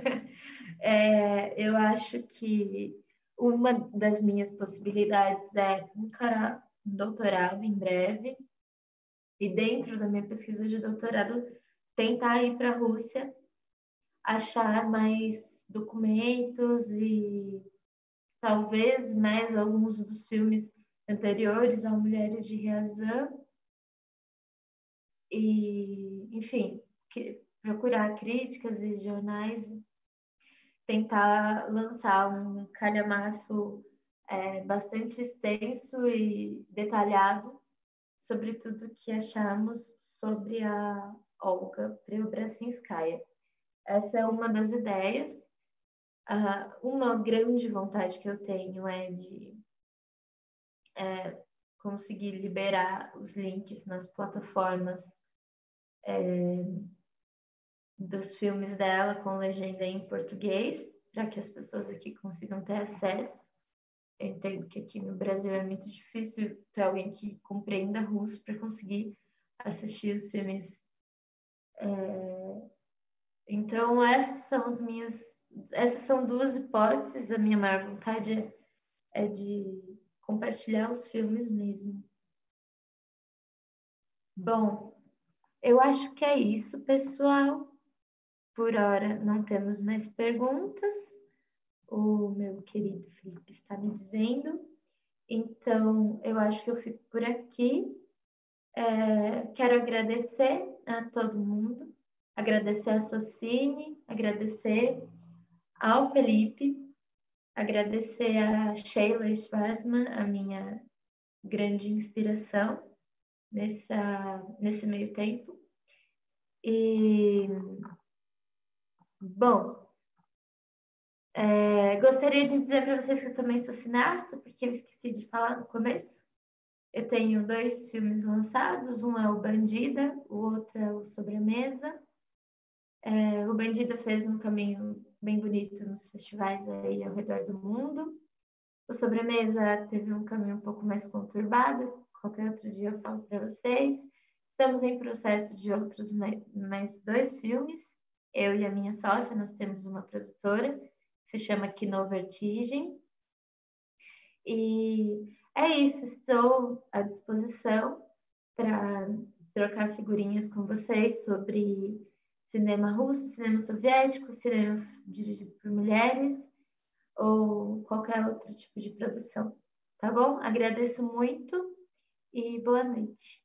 é, eu acho que uma das minhas possibilidades é encarar um doutorado em breve. e dentro da minha pesquisa de doutorado, tentar ir para a Rússia, achar mais documentos e talvez mais alguns dos filmes anteriores a Mulheres de Riazan e, enfim, que, procurar críticas e jornais, tentar lançar um calhamaço é, bastante extenso e detalhado sobre tudo que achamos sobre a Olga Preobrazhenskaya. Essa é uma das ideias. Uh, uma grande vontade que eu tenho é de é, conseguir liberar os links nas plataformas é, dos filmes dela com legenda em português, para que as pessoas aqui consigam ter acesso. Eu entendo que aqui no Brasil é muito difícil ter alguém que compreenda russo para conseguir assistir os filmes. É... Então, essas são as minhas... Essas são duas hipóteses. A minha maior vontade é, é de compartilhar os filmes mesmo. Bom, eu acho que é isso, pessoal. Por hora, não temos mais perguntas. O meu querido Felipe está me dizendo. Então, eu acho que eu fico por aqui. É, quero agradecer a todo mundo, agradecer a Socine, agradecer ao Felipe, agradecer a Sheila Schwarzman, a minha grande inspiração nessa, nesse meio tempo. E, bom, é, gostaria de dizer para vocês que eu também sou cineasta, porque eu esqueci de falar no começo. Eu tenho dois filmes lançados, um é o Bandida, o outro é o Sobremesa. É, o Bandida fez um caminho bem bonito nos festivais aí ao redor do mundo. O Sobremesa teve um caminho um pouco mais conturbado, qualquer outro dia eu falo para vocês. Estamos em processo de outros mais dois filmes. Eu e a minha sócia, nós temos uma produtora, que se chama Kino Vertigem. E é isso, estou à disposição para trocar figurinhas com vocês sobre cinema russo, cinema soviético, cinema dirigido por mulheres ou qualquer outro tipo de produção. Tá bom? Agradeço muito e boa noite.